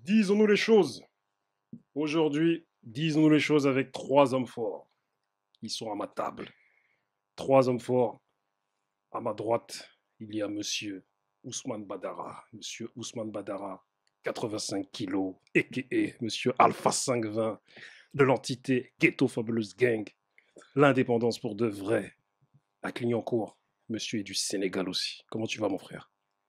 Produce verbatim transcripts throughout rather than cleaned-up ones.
Disons-nous les choses. Aujourd'hui, disons-nous les choses avec trois hommes forts. Ils sont à ma table. Trois hommes forts. À ma droite, il y a monsieur Ousmane Badara. Monsieur Ousmane Badara, quatre-vingt-cinq kilos, a k a. Monsieur Alpha cinq cent vingt de l'entité Ghetto Fabulous Gang. L'indépendance pour de vrai. À Clignancourt, monsieur est du Sénégal aussi. Comment tu vas, mon frère?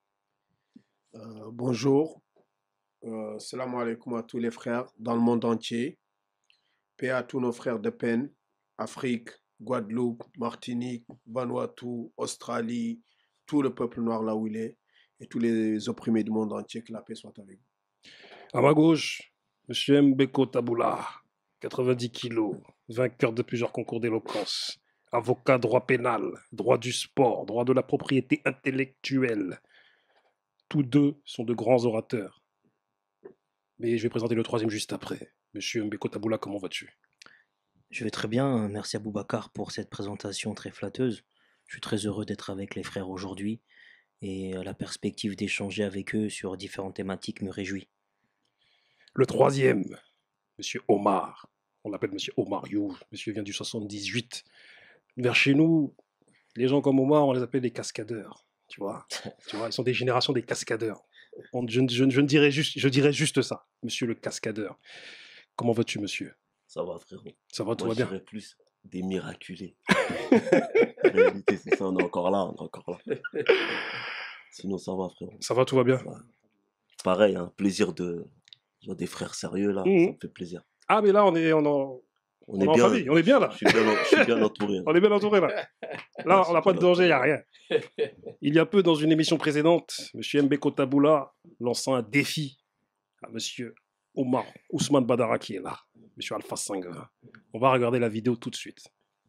Euh, bonjour, euh, salam alaikum à tous les frères dans le monde entier. Paix à tous nos frères de peine, Afrique, Guadeloupe, Martinique, Vanuatu, Australie, tout le peuple noir là où il est, et tous les opprimés du monde entier, que la paix soit avec vous. À ma gauche, monsieur Mbeko Taboula, quatre-vingt-dix kilos, vainqueur de plusieurs concours d'éloquence, avocat droit pénal, droit du sport, droit de la propriété intellectuelle. Tous deux sont de grands orateurs. Mais je vais présenter le troisième juste après. Monsieur Mbeko Taboula, comment vas-tu? Je vais très bien, merci à Boubacar pour cette présentation très flatteuse. Je suis très heureux d'être avec les frères aujourd'hui et la perspective d'échanger avec eux sur différentes thématiques me réjouit. Le troisième, monsieur Omar. On l'appelle monsieur Omar You. Monsieur vient du soixante-dix-huit. Vers chez nous, les gens comme Omar, on les appelle des cascadeurs. Tu vois, tu vois, ils sont des générations des cascadeurs. On- je, je- je dirais juste, je dirais juste ça, monsieur le cascadeur. Comment vas-tu, monsieur? Ça va, frérot. Ça va, tout Moi, va je bien? dirais plus des miraculés. La réalité, c'est ça, on est encore là, on est encore là. Sinon, ça va, frérot. Ça va, tout va bien? Ouais. Pareil, un plaisir de... genre des frères sérieux, là, Mhm. ça me fait plaisir. Ah, mais là, on est, on en, On on est est en bien, famille, on est bien là. je suis bien, je suis bien entouré. là. On est bien entouré là. Là, on n'a pas de danger, il n'y a rien. Il y a peu, dans une émission précédente, monsieur Mbeko Taboula lançant un défi à monsieur Omar Ousmane Badara qui est là, monsieur Alpha cinq. On va regarder la vidéo tout de suite.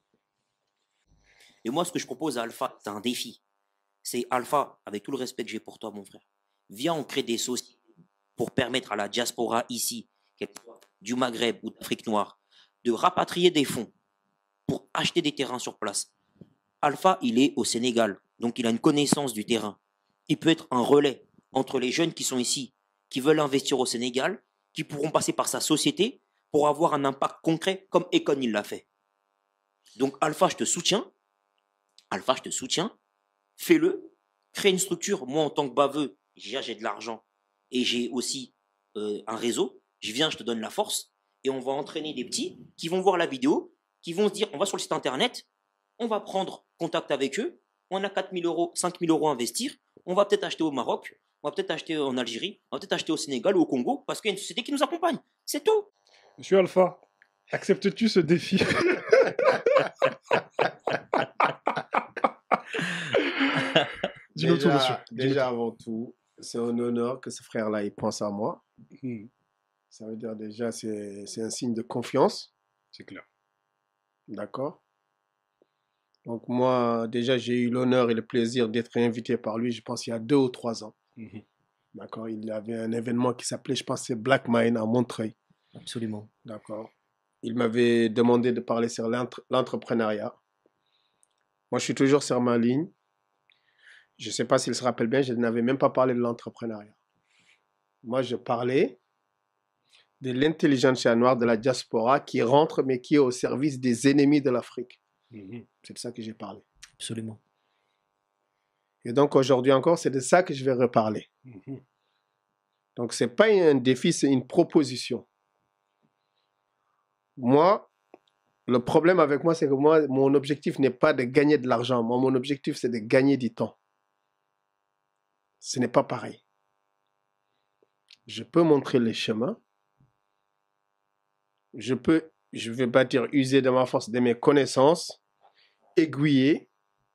Et moi, ce que je propose à Alpha, c'est un défi. C'est Alpha, avec tout le respect que j'ai pour toi, mon frère. Viens, on crée des sociétés pour permettre à la diaspora ici, qu'elle soit du Maghreb ou d'Afrique noire, de rapatrier des fonds pour acheter des terrains sur place. Alpha, il est au Sénégal, donc il a une connaissance du terrain. Il peut être un relais entre les jeunes qui sont ici, qui veulent investir au Sénégal, qui pourront passer par sa société pour avoir un impact concret comme Econ il l'a fait. Donc Alpha, je te soutiens. Alpha, je te soutiens. Fais-le. Crée une structure. Moi, en tant que baveux, déjà, j'ai de l'argent et j'ai aussi euh, un réseau. Je viens, je te donne la force et on va entraîner des petits qui vont voir la vidéo, qui vont se dire, on va sur le site internet, on va prendre contact avec eux, on a quatre mille euros, cinq mille euros à investir, on va peut-être acheter au Maroc, on va peut-être acheter en Algérie, on va peut-être acheter au Sénégal ou au Congo, parce qu'il y a une société qui nous accompagne. C'est tout. Monsieur Alpha, acceptes-tu ce défi? Dis-nous tout, Déjà, monsieur. Dis-nous déjà avant tout, c'est un honneur que ce frère-là il pense à moi. tout. Hmm, Ça veut dire déjà, c'est c'est un signe de confiance, c'est clair. d'accord? Donc moi, déjà, j'ai eu l'honneur et le plaisir d'être invité par lui, je pense, il y a deux ou trois ans. Mhm. D'accord? Il y avait un événement qui s'appelait, je pense, c'est Black Mine à Montreuil. Absolument. D'accord? Il m'avait demandé de parler sur l'entre- l'entrepreneuriat. Moi, je suis toujours sur ma ligne. Je ne sais pas s'il se rappelle bien, je n'avais même pas parlé de l'entrepreneuriat. Moi, je parlais de l'intelligentsia noire de la diaspora qui rentre, mais qui est au service des ennemis de l'Afrique. Mhm. C'est de ça que j'ai parlé. Absolument. Et donc, aujourd'hui encore, c'est de ça que je vais reparler. Mhm. Donc, ce n'est pas un défi, c'est une proposition. Moi, le problème avec moi, c'est que moi, mon objectif n'est pas de gagner de l'argent. Moi, mon objectif, c'est de gagner du temps. Ce n'est pas pareil. Je peux montrer les chemins. Je peux, je ne vais pas dire user de ma force, de mes connaissances, aiguiller,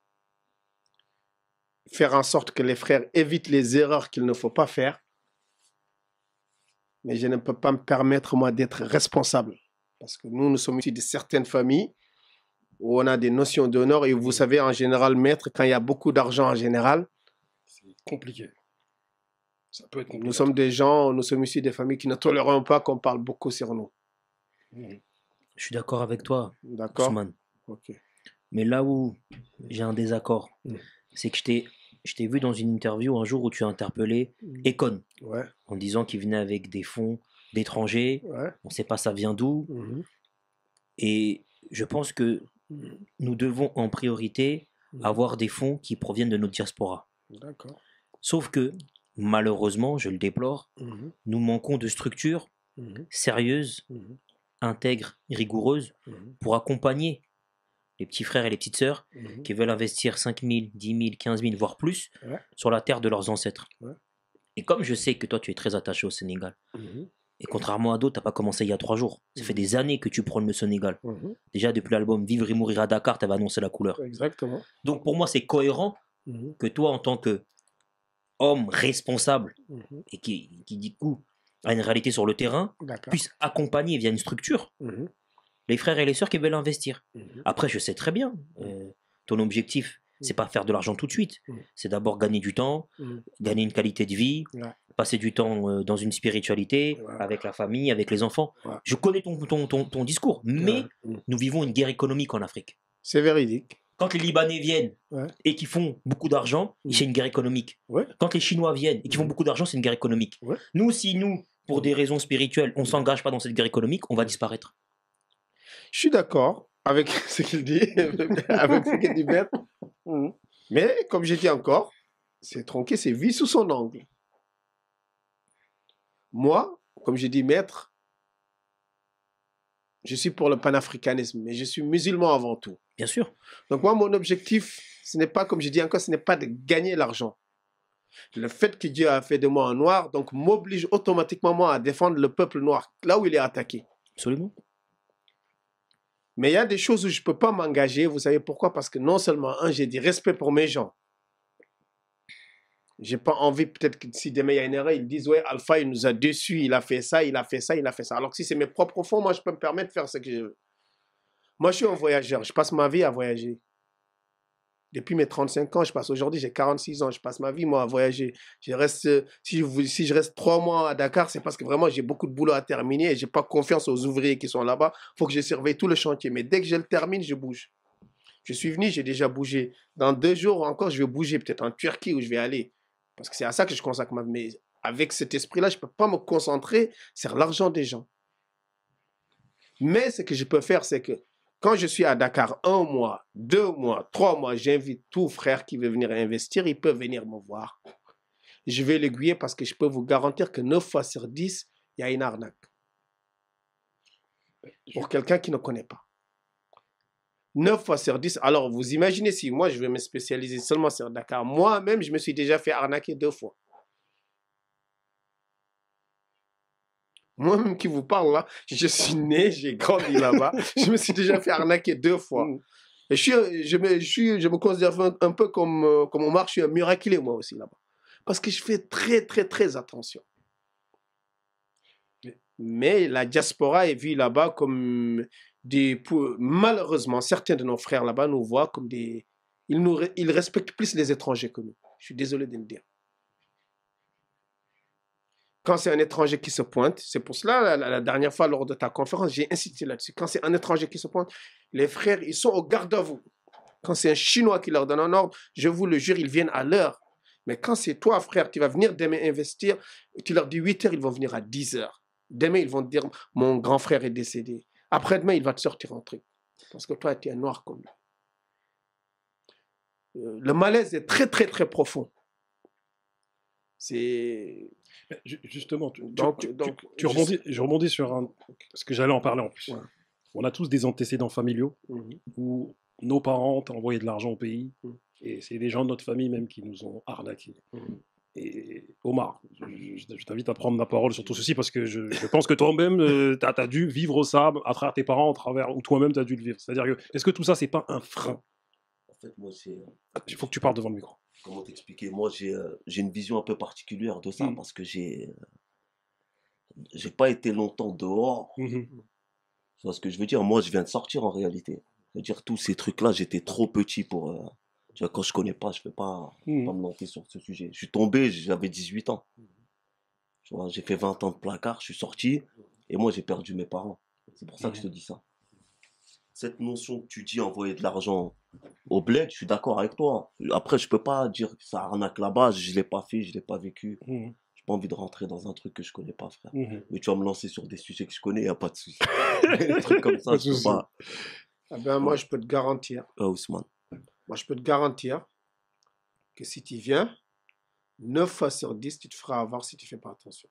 faire en sorte que les frères évitent les erreurs qu'il ne faut pas faire. Mais je ne peux pas me permettre, moi, d'être responsable. Parce que nous, nous sommes issus de certaines familles où on a des notions d'honneur. Et vous savez, en général, maître, quand il y a beaucoup d'argent en général, C'est compliqué. Ça peut être compliqué. nous sommes des gens, nous sommes issus des familles qui ne tolèrent pas qu'on parle beaucoup sur nous. Mhm. Je suis d'accord avec toi, D'accord? Ousmane. Ok. Mais là où j'ai un désaccord, Mm. c'est que je t'ai je t'ai vu dans une interview un jour où tu as interpellé Econ Ouais, en disant qu'il venait avec des fonds d'étrangers. ouais. On ne sait pas ça vient d'où. Mhm. Et je pense que nous devons en priorité Mhm. avoir des fonds qui proviennent de notre diaspora. D'accord. Sauf que, malheureusement, je le déplore, Mhm. nous manquons de structures Mhm. sérieuses, Mhm. intègres, rigoureuses Mhm. pour accompagner les petits frères et les petites sœurs Mhm. qui veulent investir cinq mille, dix mille, quinze mille, voire plus Ouais. sur la terre de leurs ancêtres. Ouais. Et comme je sais que toi, tu es très attaché au Sénégal, Mhm. et contrairement à d'autres, tu n'as pas commencé il y a trois jours. Ça fait Mhm. des années que tu prônes le Sénégal. Mhm. Déjà, depuis l'album Vivre et mourir à Dakar, tu avais annoncé la couleur. Exactement. Donc pour moi, c'est cohérent Mhm. que toi, en tant que homme responsable Mhm. et qui, qui du coup a une réalité sur le terrain, D'accord. puisse accompagner via une structure Mhm. les frères et les sœurs qui veulent investir. Mhm. Après, je sais très bien, euh, ton objectif, c'est pas faire de l'argent tout de suite. Mhm. C'est d'abord gagner du temps, Mhm. gagner une qualité de vie, Ouais. passer du temps euh, dans une spiritualité, Ouais. avec la famille, avec les enfants. Ouais. Je connais ton, ton, ton, ton discours, mais Ouais. Mhm. nous vivons une guerre économique en Afrique. C'est véridique. Quand les Libanais viennent Ouais. et qui font beaucoup d'argent, Mhm. c'est une guerre économique. Ouais. Quand les Chinois viennent et qui font Mhm. beaucoup d'argent, c'est une guerre économique. Ouais. Nous, si nous, pour des raisons spirituelles, on ne s'engage pas dans cette guerre économique, on va disparaître. Je suis d'accord avec ce qu'il dit, avec ce qu'il dit Maître. Mhm. Mais, comme j'ai dit encore, c'est tronqué, c'est vu sous son angle. Moi, comme j'ai dit Maître, je suis pour le panafricanisme, mais je suis musulman avant tout. Bien sûr. Donc moi, mon objectif, ce n'est pas, comme je dis encore, ce n'est pas de gagner l'argent. Le fait que Dieu a fait de moi un noir, donc m'oblige automatiquement moi à défendre le peuple noir, là où il est attaqué. Absolument. Mais il y a des choses où je ne peux pas m'engager. Vous savez pourquoi? Parce que non seulement, un, j'ai du respect pour mes gens. J'ai pas envie, peut-être que si demain il y a une erreur, ils disent, ouais, Alpha, il nous a déçus, il a fait ça, il a fait ça, il a fait ça. Alors que si c'est mes propres fonds, moi, je peux me permettre de faire ce que je veux. Moi, je suis un voyageur. Je passe ma vie à voyager. Depuis mes trente-cinq ans, je passe aujourd'hui, j'ai quarante-six ans, je passe ma vie, moi, à voyager. Je reste, si, je, si je reste trois mois à Dakar, c'est parce que vraiment, j'ai beaucoup de boulot à terminer et je n'ai pas confiance aux ouvriers qui sont là-bas. Il faut que je surveille tout le chantier. Mais dès que je le termine, je bouge. Je suis venu, j'ai déjà bougé. Dans deux jours encore, je vais bouger, peut-être en Turquie où je vais aller. Parce que c'est à ça que je consacre ma vie. Mais avec cet esprit-là, je ne peux pas me concentrer sur l'argent des gens. Mais ce que je peux faire, c'est que quand je suis à Dakar un mois, deux mois, trois mois, j'invite tout frère qui veut venir investir, il peut venir me voir. Je vais l'aiguiller parce que je peux vous garantir que neuf fois sur dix, il y a une arnaque. Pour quelqu'un qui ne connaît pas. neuf fois sur dix. Alors, vous imaginez si moi, je vais me spécialiser seulement sur Dakar. Moi-même, je me suis déjà fait arnaquer deux fois. Moi-même qui vous parle là, je suis né, j'ai grandi là-bas. Je me suis déjà fait arnaquer deux fois. Et je, suis, je, me, je, suis, je me considère un, un peu comme, euh, comme Omar, je suis un miraculé moi aussi là-bas. Parce que je fais très, très, très attention. Mais la diaspora est vue là-bas comme des... Pour, malheureusement, certains de nos frères là-bas nous voient comme des... Ils, nous, ils respectent plus les étrangers que nous. Je suis désolé de le dire. Quand c'est un étranger qui se pointe, c'est pour cela, la, la, la dernière fois, lors de ta conférence, j'ai insisté là-dessus. Quand c'est un étranger qui se pointe, les frères, ils sont au garde à vous. Quand c'est un Chinois qui leur donne un ordre, je vous le jure, ils viennent à l'heure. Mais quand c'est toi, frère, tu vas venir demain investir, tu leur dis huit heures, ils vont venir à dix heures. Demain, ils vont te dire, mon grand frère est décédé. Après-demain, il va te sortir un truc. Parce que toi, tu es un noir comme lui. Euh, le malaise est très, très, très profond. C'est... Justement, tu, donc, tu, donc, tu, tu rebondis, je rebondis sur un... Parce que j'allais en parler en plus. Ouais. On a tous des antécédents familiaux mm-hmm. où nos parents ont envoyé de l'argent au pays mm. et c'est des gens de notre famille même qui nous ont arnaqués. Mm. Et Omar, je, je, je t'invite à prendre la parole sur tout ceci parce que je, je pense que toi-même, euh, tu as dû vivre ça à travers tes parents, à travers, ou toi-même, tu as dû le vivre. C'est-à-dire que, est-ce que tout ça, c'est pas un frein? En fait, moi, c'est... Il faut que tu parles devant le micro. Comment t'expliquer? Moi, j'ai euh, une vision un peu particulière de ça mmh. parce que j'ai euh, j'ai pas été longtemps dehors. Mmh. Tu vois ce que je veux dire? Moi, je viens de sortir en réalité. C'est-à-dire, tous ces trucs-là, j'étais trop petit pour... Euh, tu vois, quand je connais pas, je peux pas, mmh. pas me lancer sur ce sujet. Je suis tombé, j'avais dix-huit ans. Tu vois, j'ai fait vingt ans de placard, je suis sorti et moi, j'ai perdu mes parents. C'est pour ça que je te dis ça. Cette notion que tu dis, envoyer de l'argent Au bled, je suis d'accord avec toi. Après, je peux pas dire que ça arnaque là-bas, je l'ai pas fait, je l'ai pas vécu. Mmh. J'ai pas envie de rentrer dans un truc que je connais pas, frère. Mmh. Mais tu vas me lancer sur des sujets que je connais, y a pas de souci. Des trucs comme ça, Pas de je peux souci. pas. Ah ben, moi, je peux te garantir. Ah, Ousmane. Moi, je peux te garantir que si tu viens, neuf fois sur dix, tu te feras avoir si tu fais pas attention.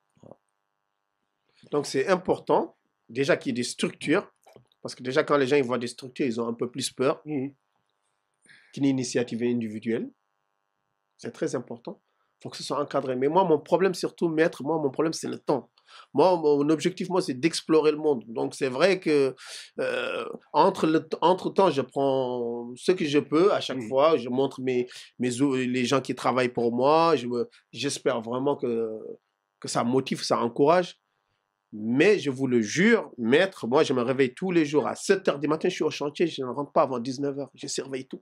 Donc, c'est important, déjà qu'il y ait des structures, parce que déjà, quand les gens ils voient des structures, ils ont un peu plus peur Mmh. qu'une initiative individuelle. C'est très important. Il faut que ce soit encadré. Mais moi, mon problème, surtout, maître, moi, mon problème, c'est le temps. Moi, mon objectif, moi, c'est d'explorer le monde. Donc, c'est vrai que euh, entre, le, entre temps, je prends ce que je peux à chaque Mmh. fois. Je montre mes, mes, ou- les gens qui travaillent pour moi. Je me- J'espère vraiment que, que ça motive, ça encourage. Mais je vous le jure, maître, moi, je me réveille tous les jours à sept heures du matin. Je suis au chantier. Je ne rentre pas avant dix-neuf heures. Je surveille tout.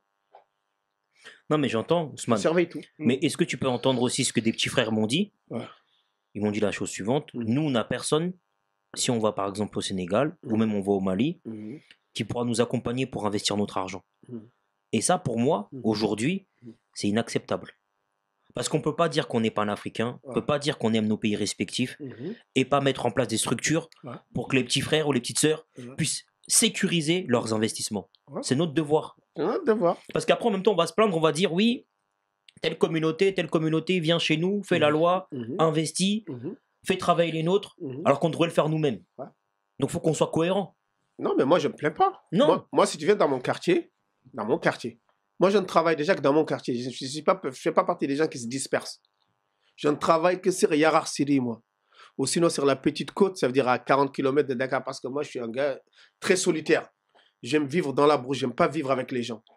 Non, mais j'entends, Je Ousmane. surveille tout. Mais est-ce que tu peux entendre aussi ce que des petits frères m'ont dit? Ouais. Ils m'ont dit la chose suivante. Mhm. Nous, on n'a personne, si on va par exemple au Sénégal, ou Mhm. même on va au Mali, Mhm. qui pourra nous accompagner pour investir notre argent. Mhm. Et ça, pour moi, Mhm. aujourd'hui, Mhm. c'est inacceptable. Parce qu'on ne peut pas dire qu'on n'est pas un Africain, on ne Ouais. peut pas dire qu'on aime nos pays respectifs, Mhm. et pas mettre en place des structures Ouais. pour que les petits frères ou les petites sœurs Ouais. puissent sécuriser leurs investissements. Ouais. C'est notre devoir. C'est notre devoir. Parce qu'après, en même temps, on va se plaindre, on va dire, oui, telle communauté, telle communauté vient chez nous, fait la Mhm. loi, Mhm. investit, Mhm. fait travailler les nôtres, Mhm. alors qu'on devrait le faire nous-mêmes. Ouais. Donc, il faut qu'on soit cohérent. Non, mais moi, je ne me plains pas. Non. Moi, moi, si tu viens dans mon quartier, dans mon quartier, moi, je ne travaille déjà que dans mon quartier. Je ne suis pas, je fais pas partie des gens qui se dispersent. Je ne travaille que sur Yarar Siri, moi. Ou sinon, sur la petite côte, ça veut dire à quarante kilomètres de Dakar, parce que moi, je suis un gars très solitaire. J'aime vivre dans la brousse, j'aime pas vivre avec les gens.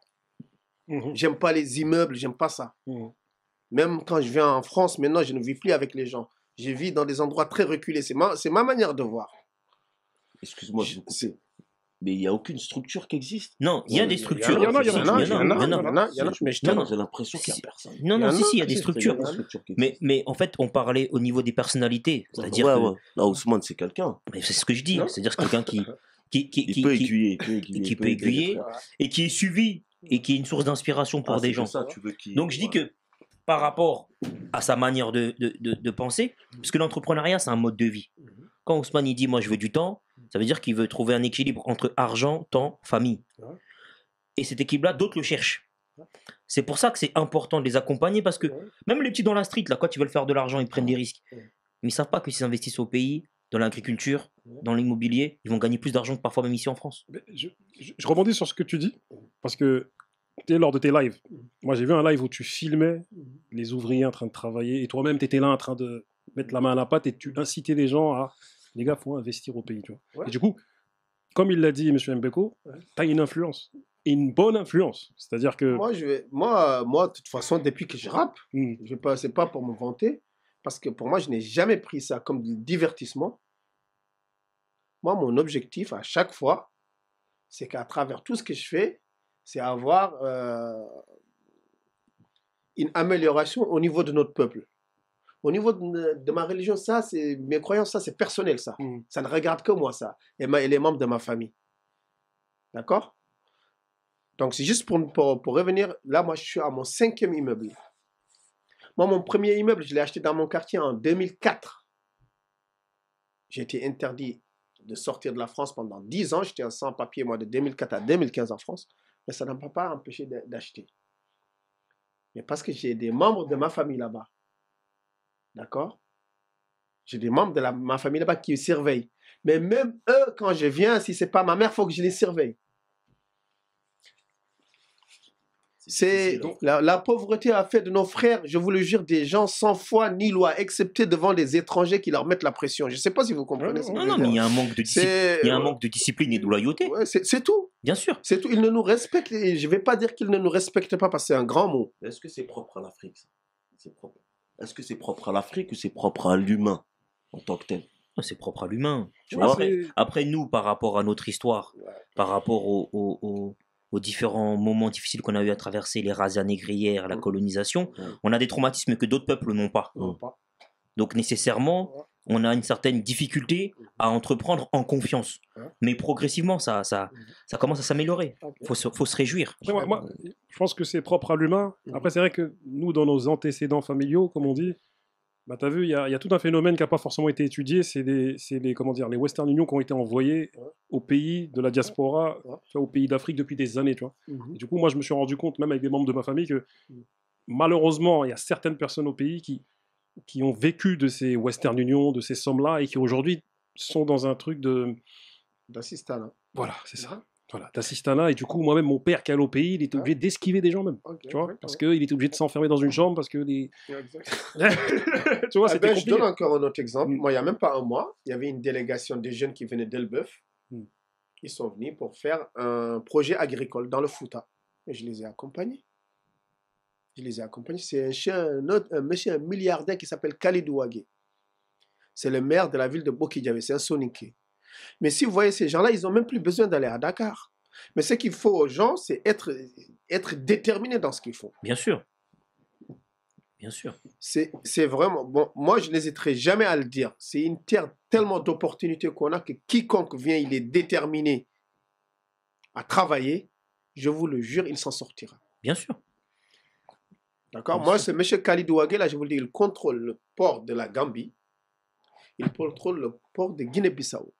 Mmh. J'aime pas les immeubles, j'aime pas ça. Mmh. Même quand je viens en France, maintenant, je ne vis plus avec les gens. Je vis dans des endroits très reculés. C'est ma, c'est ma manière de voir. Excuse-moi, je Je- vous coupe. c'est- Mais il n'y a aucune structure qui existe. Non, il y a Ouais, des il y en a, structures. il y en a, il y en a, Si, Il y en a, si, il y en a, il y en a. il y en a, il y en a, mais je Non, te- non. J'ai l'impression qu'il n'y Si, a personne. Non, Il y non, en si, a, si, il y a des si, si, structures. il y en a. Structure qui Mais, existe. mais en fait, on parlait au niveau des personnalités. C'est-à-dire ouais, que. ouais. Là, Ousmane, c'est quelqu'un. Mais c'est ce que je dis. Non. C'est-à-dire c'est quelqu'un qui, qui, qui, Il qui, peut qui- aiguiller, il peut aiguiller. qui il peut aider les aiguiller. frères. et qui est suivi et qui est une source d'inspiration pour Ah, des c'est gens. que ça, tu veux qu'il- Donc je dis ouais. que par rapport à sa manière de, de, de, de penser, parce que l'entrepreneuriat, c'est un mode de vie. Quand Ousmane il dit moi je veux du temps, ça veut dire qu'il veut trouver un équilibre entre argent, temps, famille. Ouais. Et cet équilibre-là, d'autres le cherchent. C'est pour ça que c'est important de les accompagner, parce que Ouais. même les petits dans la street, là, quand ils veulent faire de l'argent, ils prennent des risques. Ouais. Mais ils savent pas que s'ils investissent au pays, dans l'agriculture, Ouais. dans l'immobilier, ils vont gagner plus d'argent que parfois même ici en France. Mais Je, je- je rebondis sur ce que tu dis, parce que tu es lors de tes lives. Moi, j'ai vu un live où tu filmais les ouvriers en train de travailler, et toi-même, tu étais là en train de mettre la main à la pâte, et tu incitais les gens à, les gars, faut investir au pays, tu vois. Ouais. Et du coup, comme il l'a dit, M. Mbeko, Ouais. tu as une influence, et une bonne influence. C'est-à-dire que... Moi, je vais, moi, moi, de toute façon, depuis que je rappe, Hmm. je vais pas, c'est pas pour me vanter, parce que pour moi, je n'ai jamais pris ça comme du divertissement. Moi, mon objectif à chaque fois, c'est qu'à travers tout ce que je fais, c'est avoir euh, une amélioration au niveau de notre peuple. Au niveau de, de ma religion, ça, c'est mes croyances, ça, c'est personnel, ça. Hmm. Ça ne regarde que moi, ça, et, ma- et les membres de ma famille. D'accord? Donc, c'est juste pour, pour, pour revenir. Là, moi, je suis à mon cinquième immeuble. Moi, mon premier immeuble, je l'ai acheté dans mon quartier en deux mille quatre. J'ai été interdit de sortir de la France pendant dix ans. J'étais sans papier, moi, de deux mille quatre à deux mille quinze en France. Mais ça ne m'a pas empêché de- d'acheter. Mais parce que j'ai des membres de ma famille là-bas. D'accord? J'ai des membres de la- ma famille là-bas qui surveillent. Mais même eux, quand je viens, si ce n'est pas ma mère, il faut que je les surveille. C'est difficile, hein. la, la pauvreté a fait de nos frères, je vous le jure, des gens sans foi ni loi, excepté devant les étrangers qui leur mettent la pression. Je ne sais pas si vous comprenez Ouais, ça. Non, non, mais il y a un manque de discipline, C'est il y a un manque de discipline et de loyauté, ouais, c'est c'est tout. bien sûr. C'est tout. Ils ne nous respectent. Et je ne vais pas dire qu'ils ne nous respectent pas parce que c'est un grand mot. Est-ce que c'est propre à l'Afrique, ça? C'est propre. Est-ce que c'est propre à l'Afrique ou c'est propre à l'humain en tant que tel? C'est propre à l'humain. Tu Ouais, vois, c'est- après, après, nous, par rapport à notre histoire, par rapport au- au- au- aux différents moments difficiles qu'on a eu à traverser, les razzias négrières, la Mm. colonisation, Mm. on a des traumatismes que d'autres peuples n'ont pas. Non, pas. Donc nécessairement, on a une certaine difficulté à entreprendre en confiance. Mais progressivement, ça, ça, ça commence à s'améliorer. Il faut, se- faut se réjouir. Après, moi, moi, je pense que c'est propre à l'humain. Après, c'est vrai que nous, dans nos antécédents familiaux, comme on dit, bah, tu as vu, il y a, il y a tout un phénomène qui n'a pas forcément été étudié. C'est les, c'est les, comment dire, les Western Union qui ont été envoyés aux pays de la diaspora, tu vois, aux pays d'Afrique depuis des années. Tu vois. Mhm. Et du coup, moi, je me suis rendu compte, même avec des membres de ma famille, que malheureusement, il y a certaines personnes au pays qui, qui ont vécu de ces Western Union, de ces sommes-là, et qui aujourd'hui sont dans un truc de... D'assistanat. Voilà, c'est ça. Voilà, d'assistanat. Et du coup, moi-même, mon père qui allait au pays, il était obligé d'esquiver des gens même. Ok, Tu vois, exactement. parce qu'il était obligé de s'enfermer dans une chambre parce que les... Exact. tu vois, Ah c'était ben, je compliqué. donne encore un autre exemple. Mm. Moi, il n'y a même pas un mois, il y avait une délégation des jeunes qui venaient d'Elbeuf. Mm. Ils sont venus pour faire un projet agricole dans le Fouta. Et je les ai accompagnés. Je les ai accompagnés. C'est un, chien, un, autre, un monsieur, un milliardaire qui s'appelle Khalid Ouagé. C'est le maire de la ville de Bokidjavé. C'est un Soninké. Mais si vous voyez ces gens-là, ils n'ont même plus besoin d'aller à Dakar. Mais ce qu'il faut aux gens, c'est être, être déterminé dans ce qu'ils font. Bien sûr. Bien sûr. C'est c'est vraiment... Bon, moi, je n'hésiterai jamais à le dire. C'est une terre tellement d'opportunités qu'on a que quiconque vient, il est déterminé à travailler. Je vous le jure, il s'en sortira. Bien sûr. D'accord? Bien Moi, sûr. ce monsieur Khalid Ouagé, là, je vous le dis, il contrôle le port de la Gambie. Il contrôle le port de Guinée-Bissau.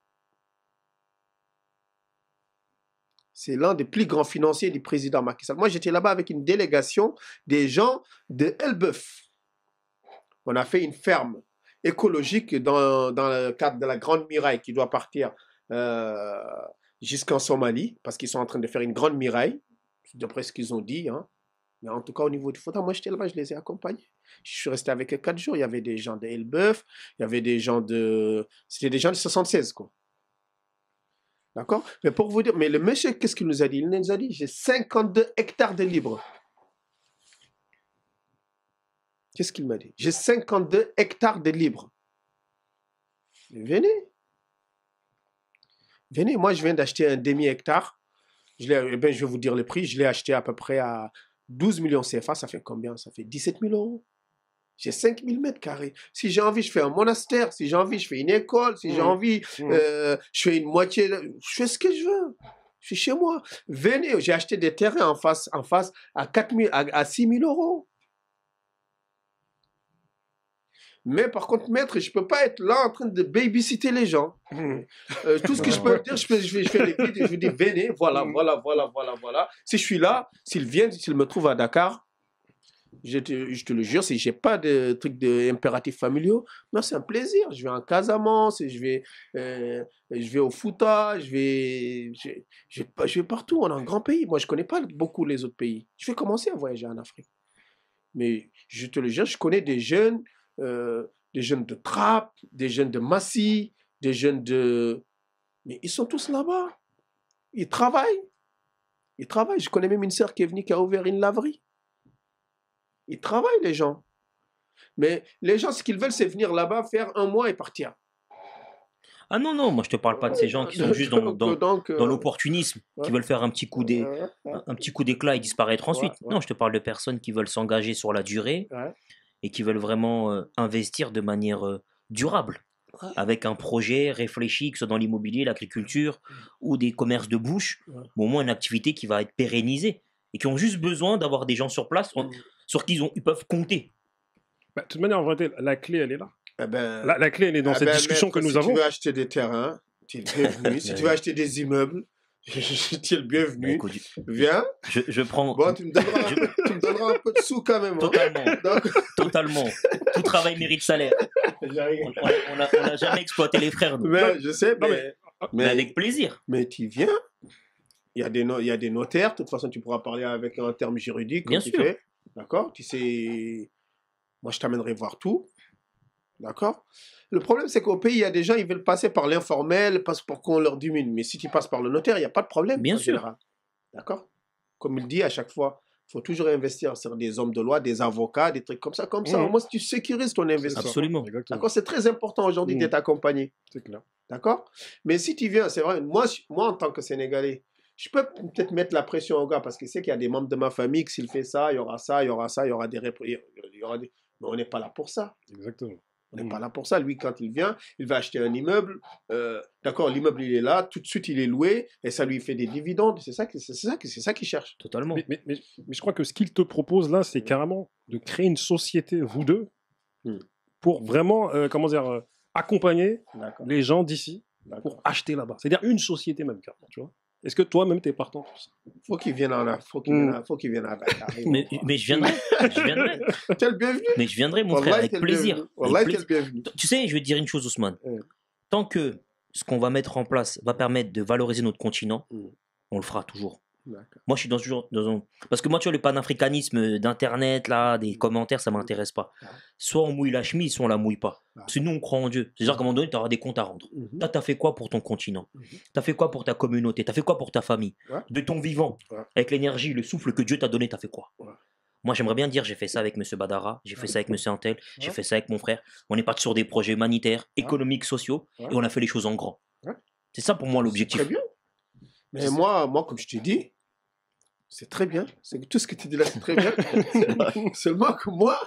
C'est l'un des plus grands financiers du président Macky Sall. Moi, j'étais là-bas avec une délégation des gens de Elbeuf. On a fait une ferme écologique dans, dans le cadre de la Grande Muraille qui doit partir euh, jusqu'en Somalie, parce qu'ils sont en train de faire une grande muraille, d'après ce qu'ils ont dit. Hein. Mais en tout cas, au niveau du Fouta, moi, j'étais là-bas, je les ai accompagnés. Je suis resté avec eux quatre jours. Il y avait des gens de Elbeuf, il y avait des gens de... C'était des gens de soixante-seize, quoi. D'accord? Mais pour vous dire, mais le monsieur, qu'est-ce qu'il nous a dit? Il nous a dit, j'ai cinquante-deux hectares de libre. Qu'est-ce qu'il m'a dit? J'ai cinquante-deux hectares de libre. Venez. Venez, moi je viens d'acheter un demi-hectare. Je, l'ai- eh ben, je vais vous dire le prix. Je l'ai acheté à peu près à douze millions C F A. Ça fait combien? Ça fait dix-sept mille euros. J'ai cinq mille mètres carrés. Si j'ai envie, je fais un monastère. Si j'ai envie, je fais une école. Si j'ai Mmh. envie, Mmh. euh, je fais une moitié. de- Je fais ce que je veux. Je suis chez moi. Venez, j'ai acheté des terrains en face, en face à, quatre mille, à, à six mille euros. Mais par contre, maître, je ne peux pas être là en train de babysitter les gens. Mmh. Euh, tout ce que je peux dire, je, peux, je, vais, je fais les guides et je vous dis, venez, voilà, Mm. voilà, voilà, voilà, voilà. Si je suis là, s'ils viennent, s'ils me trouvent à Dakar, je te, je te le jure, si je n'ai pas de trucs d'impératifs familiaux, non, c'est un plaisir. Je vais en Casamance, je vais, euh, je vais au Fouta, je vais, je, je, vais pas- je vais partout. On a un grand pays. Moi, je ne connais pas beaucoup les autres pays. Je vais commencer à voyager en Afrique. Mais je te le jure, je connais des jeunes, euh, des jeunes de Trappes, des jeunes de Massy, des jeunes de... Mais ils sont tous là-bas. Ils travaillent. Ils travaillent. Je connais même une sœur qui est venue, qui a ouvert une laverie. Ils travaillent, les gens. Mais les gens, ce qu'ils veulent, c'est venir là-bas, faire un mois et partir. Ah non, non, moi je te parle pas de ces gens qui sont juste dans, Donc, dans, donc, euh, dans l'opportunisme, ouais. qui veulent faire un petit coup d'é- euh, un un petit coup d'éclat et disparaître ensuite. ouais. Non, je te parle de personnes qui veulent s'engager sur la durée ouais. et qui veulent vraiment euh, investir de manière euh, durable, Ouais. avec un projet réfléchi, que ce soit dans l'immobilier, l'agriculture ou des commerces de bouche, Ouais. mais au moins une activité qui va être pérennisée et qui ont juste besoin d'avoir des gens sur place en- sur qui ils, ont, ils peuvent compter. Bah, de toute manière, en vrai, la clé, elle est là. Eh ben, La, la clé, elle est dans eh cette ben, discussion maître, que nous si avons. tu veux acheter des terrains, tu es le bienvenu. Si tu veux acheter des immeubles, tu es le Bon, bienvenu. écoute, Viens. je, je prends Bon, tu me, donneras, tu me donneras un peu de sous quand même. Hein. totalement, Donc, totalement. Tout travail mérite salaire. j'arrive. On n'a on a, on a jamais exploité les frères, nous. Mais, je sais, Non, mais, Mais mais, avec plaisir. mais tu viens. Il y, a des no- il y a des notaires. De toute façon, tu pourras parler avec un terme juridique. Bien comme tu sûr. fais. D'accord? Tu sais, moi, je t'amènerai voir tout. D'accord? Le problème, c'est qu'au pays, il y a des gens, ils veulent passer par l'informel, parce pour qu'on leur diminue. Mais si tu passes par le notaire, il n'y a pas de problème. Bien en sûr. général. D'accord? Comme il dit à chaque fois, il faut toujours investir sur des hommes de loi, des avocats, des trucs comme ça. Comme ça, Mhm. au moins, tu sécurises ton investissement. Absolument. Exactement. D'accord? C'est très important aujourd'hui Mhm. d'être accompagné. C'est clair. D'accord? Mais si tu viens, c'est vrai, moi, je- moi, en tant que Sénégalais, je peux peut-être mettre la pression au gars parce que c'est qu'il y a des membres de ma famille que s'il fait ça, il y aura ça, il y aura ça, il y aura des... répr- il y aura des... Mais on n'est pas là pour ça. Exactement. On n'est Mmh. pas là pour ça. Lui, quand il vient, il va acheter un immeuble. Euh, D'accord, l'immeuble, il est là. Tout de suite, il est loué. Et ça lui fait des dividendes. C'est ça, que- c'est ça, que- c'est ça qu'il cherche. Totalement. Mais, mais, mais, mais je crois que ce qu'il te propose là, c'est carrément de créer une société, vous deux, Mm. pour vraiment, euh, comment dire, euh, accompagner D'accord. les gens d'ici D'accord. pour acheter là-bas. C'est-à-dire une société même, carrément, tu vois. Est-ce que toi-même, tu es partant pour ça? Faut qu'il vienne en faut qu'il Mm. vienne à, faut qu'il vienne à Dakar. Ils Mais, vont voir. mais je viendrai. je viendrai. T'es le bienvenu. Mais je viendrai, mon frère, Wallahi, avec t'es le plaisir. bienvenu. Avec Wallahi, plaisir. t'es le bienvenu. Tu sais, je vais te dire une chose, Ousmane. Mm. Tant que ce qu'on va mettre en place va permettre de valoriser notre continent, Mm. on le fera toujours. D'accord. Moi, je suis dans, toujours dans un... Parce que moi, tu vois, le panafricanisme d'Internet, là, des commentaires, ça m'intéresse pas. Ouais. Soit on mouille la chemise, soit on la mouille pas. Ouais. Parce que nous, on croit en Dieu. C'est-à-dire qu'à un moment donné, tu auras des comptes à rendre. Mhm. Là, tu as fait quoi pour ton continent? Mhm. Tu as fait quoi pour ta communauté? Tu as fait quoi pour ta famille? Ouais. De ton vivant, Ouais. avec l'énergie, le souffle que Dieu t'a donné, tu as fait quoi? Ouais. Moi, j'aimerais bien dire, j'ai fait ça avec M. Badara, j'ai fait ça avec M. Antel, j'ai Ouais. fait ça avec mon frère. On est parti sur des projets humanitaires, Ouais. économiques, sociaux, Ouais. et on a fait les choses en grand. Ouais. C'est ça pour moi l'objectif. Très bien. Mais C'est ça. moi, moi, comme je t'ai dit, c'est très bien. C'est que tout ce que tu dis là, c'est très bien. Seulement que moi,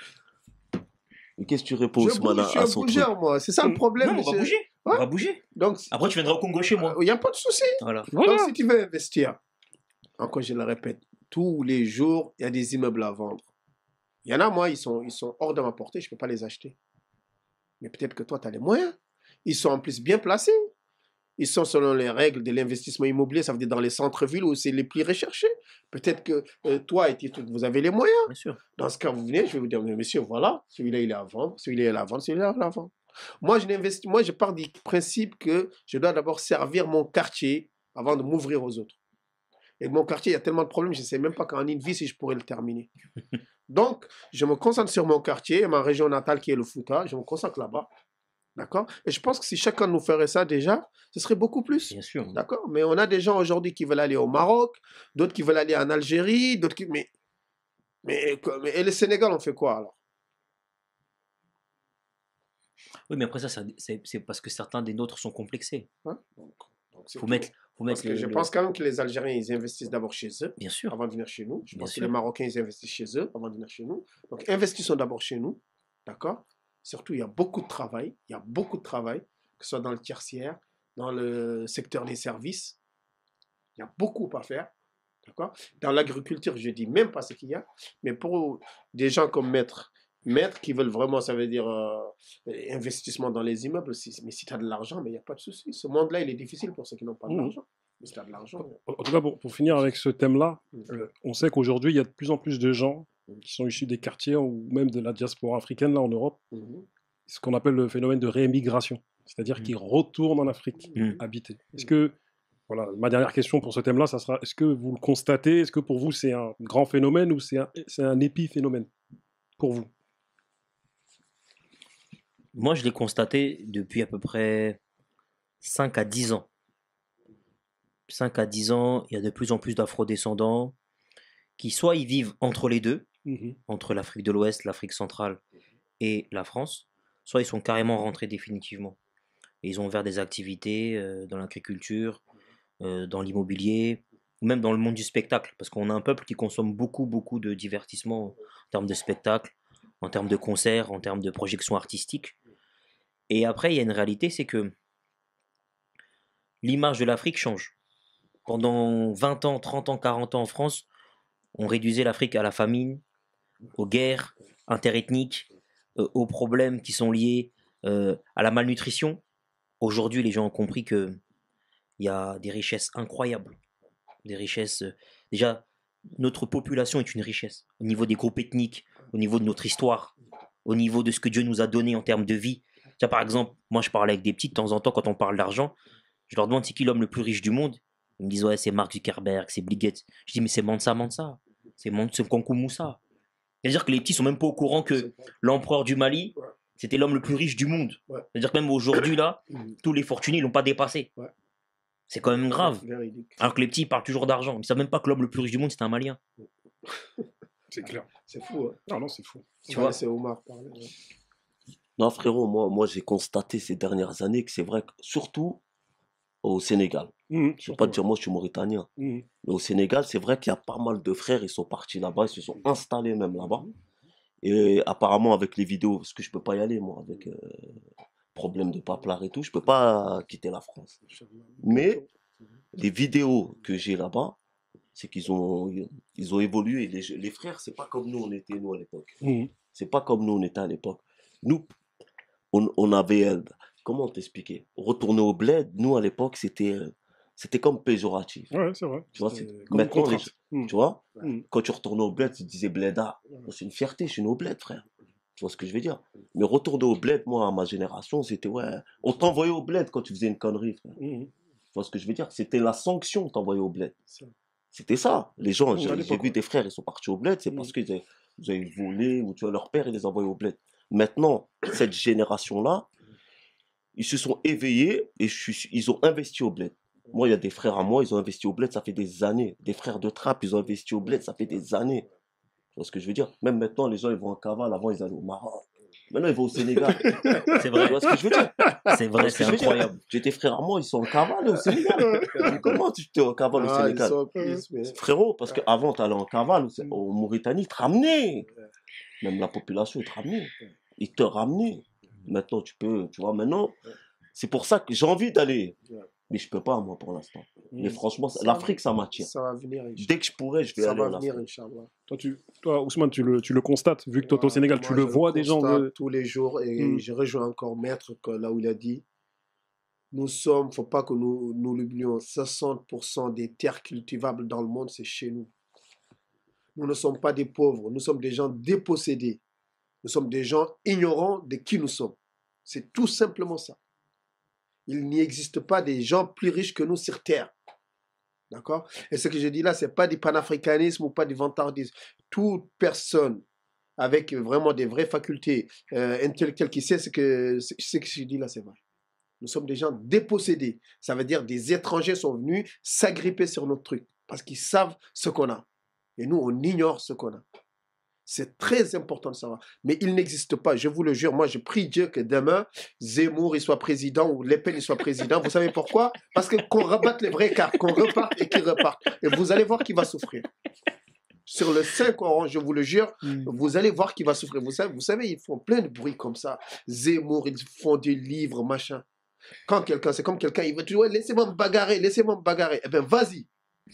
Mais qu'est-ce que tu réponds, je, Ousmane, bouge, je à, suis à un son truc? bougeur, moi. C'est ça le problème. Non, on va c'est- bouger. Ouais. On va bouger. Donc, Après, tu viendras au Congo chez moi. il n'y a pas de souci. Voilà. Voilà. Donc, si tu veux investir, encore je le répète, tous les jours, il y a des immeubles à vendre. Il y en a, moi, ils sont, ils sont hors de ma portée, je ne peux pas les acheter. Mais peut-être que toi, tu as les moyens. Ils sont en plus bien placés. Ils sont selon les règles de l'investissement immobilier, ça veut dire dans les centres-villes où c'est les plus recherchés. Peut-être que euh, toi et Tito, vous avez les moyens. Bien sûr. Dans ce cas, vous venez, je vais vous dire, mais monsieur, voilà, celui-là, il est à vendre, celui-là, il est à vendre, celui-là, il est à vendre. Moi, je n'investis, moi, je pars du principe que je dois d'abord servir mon quartier avant de m'ouvrir aux autres. Et mon quartier, il y a tellement de problèmes, je ne sais même pas qu'en une vie si je pourrais le terminer. Donc, je me concentre sur mon quartier, ma région natale qui est le Fouta, je me concentre là-bas. D'accord? Et je pense que si chacun nous ferait ça déjà, ce serait beaucoup plus. Bien sûr. D'accord? Mais on a des gens aujourd'hui qui veulent aller au Maroc, d'autres qui veulent aller en Algérie, d'autres qui... Mais, mais, mais et le Sénégal, on fait quoi alors? Oui, mais après ça, ça- c'est c'est parce que certains des nôtres sont complexés. Hein? Donc, donc c'est Faut tout. mettre, faut Parce mettre que le- je le- pense quand même que les Algériens, ils investissent d'abord chez eux Bien sûr. avant de venir chez nous. Je Bien pense que sûr. les Marocains, ils investissent chez eux avant de venir chez nous. Donc, investissons d'abord chez nous. D'accord? Surtout, il y a beaucoup de travail. Il y a beaucoup de travail, que ce soit dans le tertiaire, dans le secteur des services. Il y a beaucoup à faire. D'accord? Dans l'agriculture, je dis même pas ce qu'il y a. Mais pour des gens comme Maître, Maître qui veulent vraiment, ça veut dire euh, investissement dans les immeubles, si- mais si tu as de l'argent, mais il n'y a pas de souci. Ce monde-là, il est difficile pour ceux qui n'ont pas de Mmh. l'argent. Mais si tu as de l'argent, En en tout cas, pour, pour finir avec ce thème-là, Mm. euh, on sait qu'aujourd'hui, il y a de plus en plus de gens qui sont issus des quartiers ou même de la diaspora africaine, là, en Europe, mhm. ce qu'on appelle le phénomène de réémigration, c'est-à-dire Mm. qu'ils retournent en Afrique Mm. habiter. Est-ce que, voilà, ma dernière question pour ce thème-là, ça sera, est-ce que vous le constatez, est-ce que pour vous c'est un grand phénomène ou c'est un, c'est un épiphénomène pour vous? Moi, je l'ai constaté depuis à peu près cinq à dix ans. cinq à dix ans, il y a de plus en plus d'afro-descendants qui soit ils vivent entre les deux, Mhm. entre l'Afrique de l'Ouest, l'Afrique centrale et la France, soit ils sont carrément rentrés définitivement. Et ils ont ouvert des activités euh, dans l'agriculture, euh, dans l'immobilier, ou même dans le monde du spectacle, parce qu'on a un peuple qui consomme beaucoup, beaucoup de divertissement en termes de spectacle, en termes de concerts, en termes de projections artistiques. Et après, il y a une réalité, c'est que l'image de l'Afrique change. Pendant vingt ans, trente ans, quarante ans en France, on réduisait l'Afrique à la famine, aux guerres interethniques, euh, aux problèmes qui sont liés euh, à la malnutrition. Aujourd'hui, les gens ont compris qu'il y a des richesses incroyables. Des richesses. euh, déjà, notre population est une richesse. Au niveau des groupes ethniques, au niveau de notre histoire, au niveau de ce que Dieu nous a donné en termes de vie. Tu vois, par exemple, moi je parle avec des petits de temps en temps quand on parle d'argent. Je leur demande c'est qui l'homme le plus riche du monde. Ils me disent ouais, c'est Mark Zuckerberg, c'est Bill Gates. Je dis mais c'est Mansa Mansa, c'est Mansa Kankou Moussa. C'est-à-dire que les petits sont même pas au courant que l'empereur du Mali, c'était l'homme le plus riche du monde. Ouais. C'est-à-dire que même aujourd'hui là, Mhm. tous les fortunés ils l'ont pas dépassé. Ouais. C'est quand même grave. Véridique. Alors que les petits ils parlent toujours d'argent. Ils savent même pas que l'homme le plus riche du monde c'est un Malien. C'est clair. C'est fou. Hein. Non, non, c'est fou. Tu vois. vois, c'est Omar parler. Ouais. Non, frérot, moi, moi j'ai constaté ces dernières années que c'est vrai que, surtout au Sénégal, Mhm, je ne vais surtout, pas te dire moi je suis mauritanien, mhm. mais au Sénégal, c'est vrai qu'il y a pas mal de frères, ils sont partis là-bas, ils se sont installés même là-bas. Et apparemment, avec les vidéos, parce que je peux pas y aller, moi, avec euh, problème de paplard et tout, je peux pas quitter la France. Mais les vidéos que j'ai là-bas, c'est qu'ils ont, ils ont évolué. Les, les frères, c'est pas comme nous, on était, nous, à l'époque. Mmh. C'est pas comme nous, on était à l'époque. Nous, on, on avait, euh, comment t'expliquer? Retourner au bled, nous, à l'époque, c'était, euh, c'était comme péjoratif. Ouais, c'est vrai. Tu vois, C'est c'est- comme une maintenant, les- contrainte. Mmh. tu vois, Mmh. quand tu retournais au bled, tu te disais bleda. C'est une fierté, je suis né au bled, frère. Tu vois ce que je veux dire? Mais retourner au bled, moi, à ma génération, c'était, ouais, on t'envoyait au bled quand tu faisais une connerie, frère. Mmh. Tu vois ce que je veux dire? C'était la sanction, t'envoyais au bled. Ça. C'était ça. Les gens, Mmh, j'ai à j'ai l'époque, vu ouais. des frères, ils sont partis au bled, c'est Mmh. parce qu'ils avaient, ils avaient volé, ou tu vois, leur père, il les envoyait au bled. Maintenant, cette génération-là, ils se sont éveillés et je suis- ils ont investi au bled. Moi, il y a des frères à moi, ils ont investi au bled, ça fait des années. Des frères de trappe, ils ont investi au bled, ça fait des années. Tu vois ce que je veux dire? Même maintenant, les gens, ils vont en cavale. Avant, ils allaient au Maroc. Maintenant, ils vont au Sénégal. C'est Tu vrai, vois ce que je veux dire? c'est Tu vois vrai, ce que c'est je veux dire? incroyable. J'ai des frères à moi, ils sont en cavale au Sénégal. Mais comment tu es en cavale au Ah, ils Sénégal? sont plus, mais... Frérot, parce qu'avant, tu allais en cavale au, au Mauritanie, ils te ramenaient. Même la population, ils te ramenaient. Ils te ramenaient. Maintenant, tu peux, tu vois, maintenant, c'est pour ça que j'ai envie d'aller. Mais je peux pas, moi, pour l'instant. Mais Mmh. franchement, ça- Ça- l'Afrique, ça m'attire. Ça va venir, Inch'Allah. Dès que je pourrais, je vais Ça aller en va venir, Afrique. Inch'Allah. Toi, tu, toi, Ousmane, tu le, tu le constates, vu que toi, t'es au Moi- Sénégal, moi, tu le je vois des gens. constate de- tous les jours et Mm. je rejoins encore Maître que là où il a dit nous sommes, faut pas que nous, nous l'oublions, soixante pour cent des terres cultivables dans le monde, c'est chez nous. Nous ne sommes pas des pauvres, nous sommes des gens dépossédés. Nous sommes des gens ignorants de qui nous sommes. C'est tout simplement ça. Il n'y existe pas des gens plus riches que nous sur terre. D'accord? Et ce que je dis là, ce n'est pas du panafricanisme ou pas du vantardisme. Toute personne avec vraiment des vraies facultés euh, intellectuelles qui sait ce que, ce que je dis là, c'est vrai. Nous sommes des gens dépossédés. Ça veut dire des étrangers sont venus s'agripper sur notre truc parce qu'ils savent ce qu'on a. Et nous, on ignore ce qu'on a. C'est très important de savoir. Mais il n'existe pas, je vous le jure, moi je prie Dieu que demain, Zemmour il soit président ou Le Pen il soit président. Vous savez pourquoi? Parce que qu'on rebatte les vraies cartes, qu'on reparte et qu'ils repartent. Et vous allez voir qu'il va souffrir. Sur le Saint-Coran, je vous le jure, vous allez voir qu'il va souffrir. Vous savez, vous savez, ils font plein de bruit comme ça. Zemmour, ils font des livres, machin. Quand quelqu'un, c'est comme quelqu'un, il veut toujours, ouais, laissez-moi me bagarrer, laissez-moi me bagarrer. Eh bien, vas-y.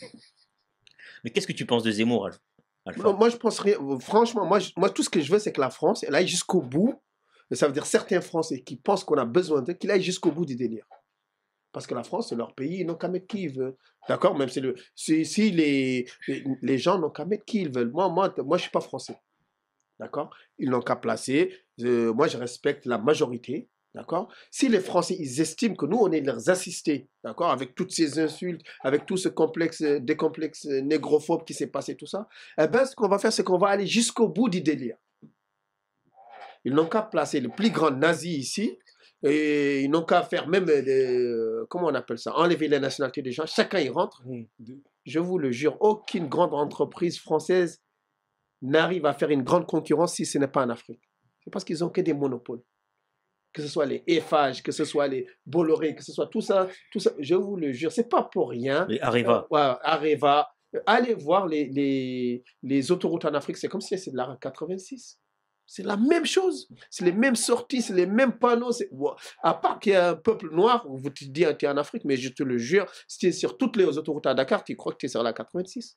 Mais qu'est-ce que tu penses de Zemmour, Alpha? Alpha Non, moi, je pense rien. Franchement, moi, je- moi, tout ce que je veux, c'est que la France, elle aille jusqu'au bout. Et ça veut dire certains Français qui pensent qu'on a besoin d'eux, qu'ils aillent jusqu'au bout du délire. Parce que la France, c'est leur pays, ils n'ont qu'à mettre qui ils veulent. D'accord? Même si, le, si, si les, les, les gens n'ont qu'à mettre qui ils veulent. Moi, moi, moi je ne suis pas français. D'accord? Ils n'ont qu'à placer. Euh, moi, je respecte la majorité. D'accord? Si les Français, ils estiment que nous, on est leurs assistés, d'accord? Avec toutes ces insultes, avec tout ce complexe, euh, des complexes euh, négrophobe qui s'est passé, tout ça, eh bien, ce qu'on va faire, c'est qu'on va aller jusqu'au bout du délire. Ils n'ont qu'à placer le plus grand nazi ici, et ils n'ont qu'à faire même, des, comment on appelle ça? Enlever la nationalité des gens. Chacun y rentre. Mmh. Je vous le jure, aucune grande entreprise française n'arrive à faire une grande concurrence si ce n'est pas en Afrique. C'est parce qu'ils n'ont que des monopoles. Que ce soit les Eiffage, que ce soit les Bolloré, que ce soit tout ça, tout ça, je vous le jure, c'est pas pour rien. Les Areva. Euh, ouais, Areva. Allez voir les, les, les autoroutes en Afrique, c'est comme si c'est de la quatre-vingt-six. C'est la même chose. C'est les mêmes sorties, c'est les mêmes panneaux. Ouais. À part qu'il y a un peuple noir, vous te dites que tu es en Afrique, mais je te le jure, si tu es sur toutes les autoroutes à Dakar, tu crois que tu es sur la quatre-vingt-six.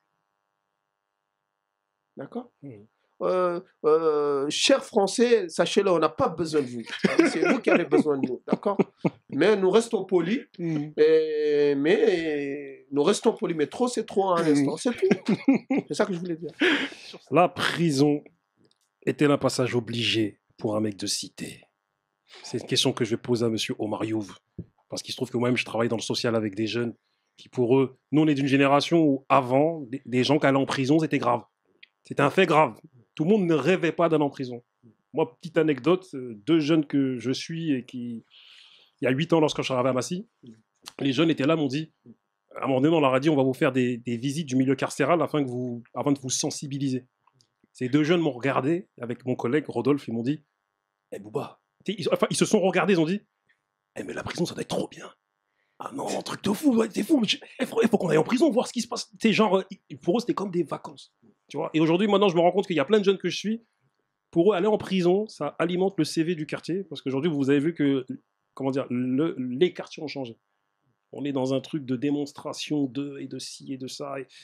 D'accord? mmh. Euh, euh, chers Français, sachez-le, on n'a pas besoin de vous. C'est vous qui avez besoin de nous, d'accord? Mais nous restons polis, Mmh. et, mais nous restons polis, mais trop c'est trop à un instant, c'est tout. C'est ça que je voulais dire. La prison est-elle un passage obligé pour un mec de cité? C'est une question que je vais poser à monsieur Omar Youf. Parce qu'il se trouve que moi-même, je travaille dans le social avec des jeunes qui, pour eux, nous, on est d'une génération où, avant, des, des gens qui allaient en prison, c'était grave. C'était un fait grave. Tout le monde ne rêvait pas d'aller en prison. Moi, petite anecdote, deux jeunes que je suis et qui, il y a huit ans, lorsque je suis arrivé à Massy, les jeunes étaient là, m'ont dit, à un moment donné, on leur a dit, on va vous faire des, des visites du milieu carcéral afin, que vous, afin de vous sensibiliser. Ces deux jeunes m'ont regardé, avec mon collègue Rodolphe, ils m'ont dit, eh Bouba, ils, enfin, ils se sont regardés, ils ont dit, eh mais la prison, ça doit être trop bien. Ah non, un truc de fou, ouais, c'est fou. Il faut, faut qu'on aille en prison, voir ce qui se passe. C'est genre, pour eux, c'était comme des vacances. Tu vois. Et aujourd'hui, maintenant, je me rends compte qu'il y a plein de jeunes que je suis. pour eux, aller en prison, ça alimente le C V du quartier, parce qu'aujourd'hui, vous avez vu que, comment dire, le, les quartiers ont changé. On est dans un truc de démonstration de, et de ci, et de ça. Et...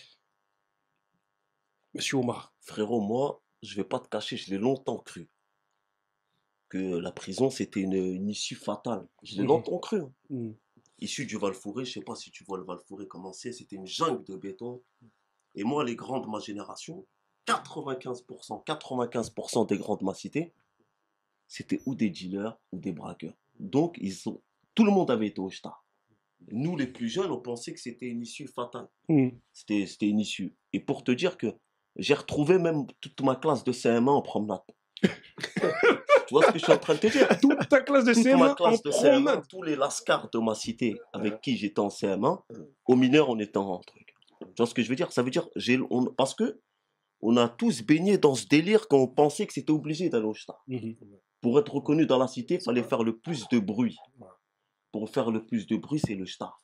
Monsieur Omar. Frérot, moi, je vais pas te cacher, je l'ai longtemps cru. Que la prison, c'était une, une issue fatale. Je l'ai mmh. longtemps cru. Hein. Mmh. Issu du Val-Fouré, je sais pas si tu vois le Val-Fouré comment c'est, c'était une jungle de béton. Et moi, les grands de ma génération, quatre-vingt-quinze pour cent, quatre-vingt-quinze pour cent des grands de ma cité, c'était ou des dealers ou des braqueurs. Donc, ils sont, tout le monde avait été au star. Nous, les plus jeunes, on pensait que c'était une issue fatale. Mmh. C'était, c'était une issue. Et pour te dire que j'ai retrouvé même toute ma classe de C M un en promenade. Tu vois ce que je suis en train de te dire? Toute ta classe de toute C M un ma classe en de C M un, promenade. tous les lascars de ma cité avec qui j'étais en C M un, aux mineurs, on était en truc. Tu vois ce que je veux dire? Ça veut dire, j'ai, on, parce que on a tous baigné dans ce délire quand on pensait que c'était obligé d'aller au star. Mmh. Pour être reconnu dans la cité, il fallait faire le plus de bruit. Pour faire le plus de bruit, c'est le star.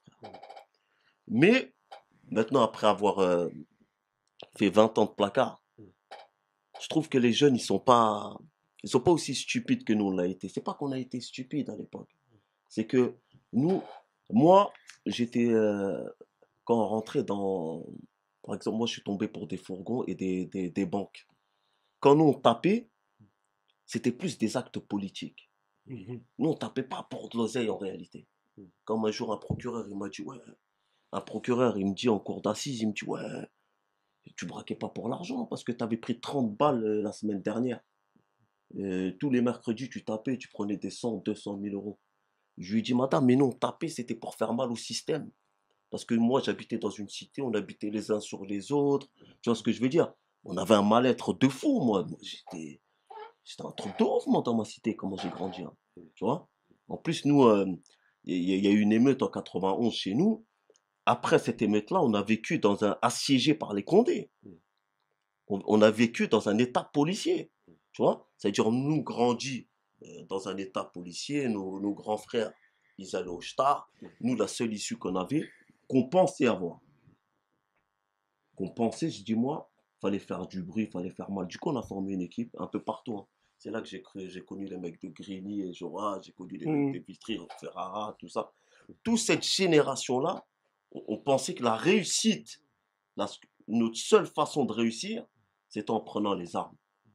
Mais maintenant, après avoir euh, fait vingt ans de placard, je trouve que les jeunes, ils sont pas, ils sont pas aussi stupides que nous on l'a été. C'est pas qu'on a été stupides à l'époque. C'est que nous, moi, j'étais euh, quand on rentrait dans, par exemple, moi, je suis tombé pour des fourgons et des, des, des banques. Quand nous on tapait, c'était plus des actes politiques. Mmh. Nous on tapait pas pour de l'oseille en réalité. Quand un jour un procureur il m'a dit ouais, un procureur il me dit en cour d'assises, il me dit ouais, tu braquais pas pour l'argent parce que tu avais pris trente balles euh, la semaine dernière. Et tous les mercredis tu tapais, tu prenais des cent, deux cent mille euros. Je lui ai dit madame, mais non, taper c'était pour faire mal au système. Parce que moi j'habitais dans une cité, on habitait les uns sur les autres. Tu vois ce que je veux dire? On avait un mal-être de fou, moi. moi j'étais, j'étais un truc de ouf, moi, dans ma cité, comment j'ai grandi. Hein. Tu vois? En plus, nous, euh, il y, y a eu une émeute en quatre-vingt-onze chez nous. Après cette émeute-là, on a vécu dans un assiégé par les Condés. On, on a vécu dans un état policier. Tu vois? C'est-à-dire, nous grandis euh, dans un état policier, nos, nos grands frères, ils allaient au star. Nous, la seule issue qu'on avait, qu'on pensait avoir. Qu'on pensait, je dis moi, fallait faire du bruit, fallait faire mal. Du coup, on a formé une équipe un peu partout. Hein. C'est là que j'ai, cru, j'ai connu les mecs de Grigny et Jora, j'ai connu les mmh. mecs de Vitry, Ferrara, tout ça. Toute cette génération-là, on, on pensait que la réussite, la, notre seule façon de réussir, c'était en prenant les armes.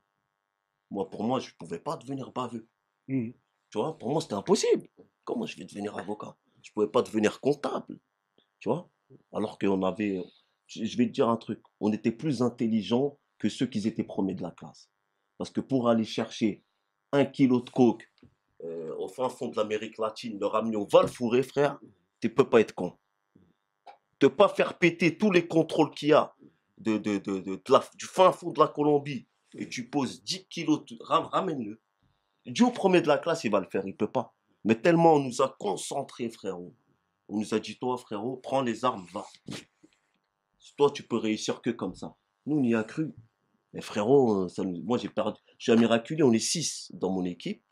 Moi, pour moi, je ne pouvais pas devenir baveux. Mmh. Tu vois, pour moi, c'était impossible. Comment je vais devenir avocat? Je ne pouvais pas devenir comptable. Tu vois? Alors qu'on avait... Je vais te dire un truc. On était plus intelligents que ceux qui étaient premiers de la classe. Parce que pour aller chercher un kilo de coke euh, au fin fond de l'Amérique latine, le ramener au Val-Fouré, frère, tu ne peux pas être con. Tu ne peux pas faire péter tous les contrôles qu'il y a de, de, de, de, de la, du fin fond de la Colombie et tu poses dix kilos, de, ram, ramène-le. Dis au premier de la classe, il va le faire, il ne peut pas. Mais tellement on nous a concentrés, frérot. On nous a dit, toi, frérot, prends les armes, va. Toi, tu peux réussir que comme ça. Nous, on y a cru. Mais frérot, ça nous... moi, j'ai perdu. Je suis un miraculé, on est six dans mon équipe.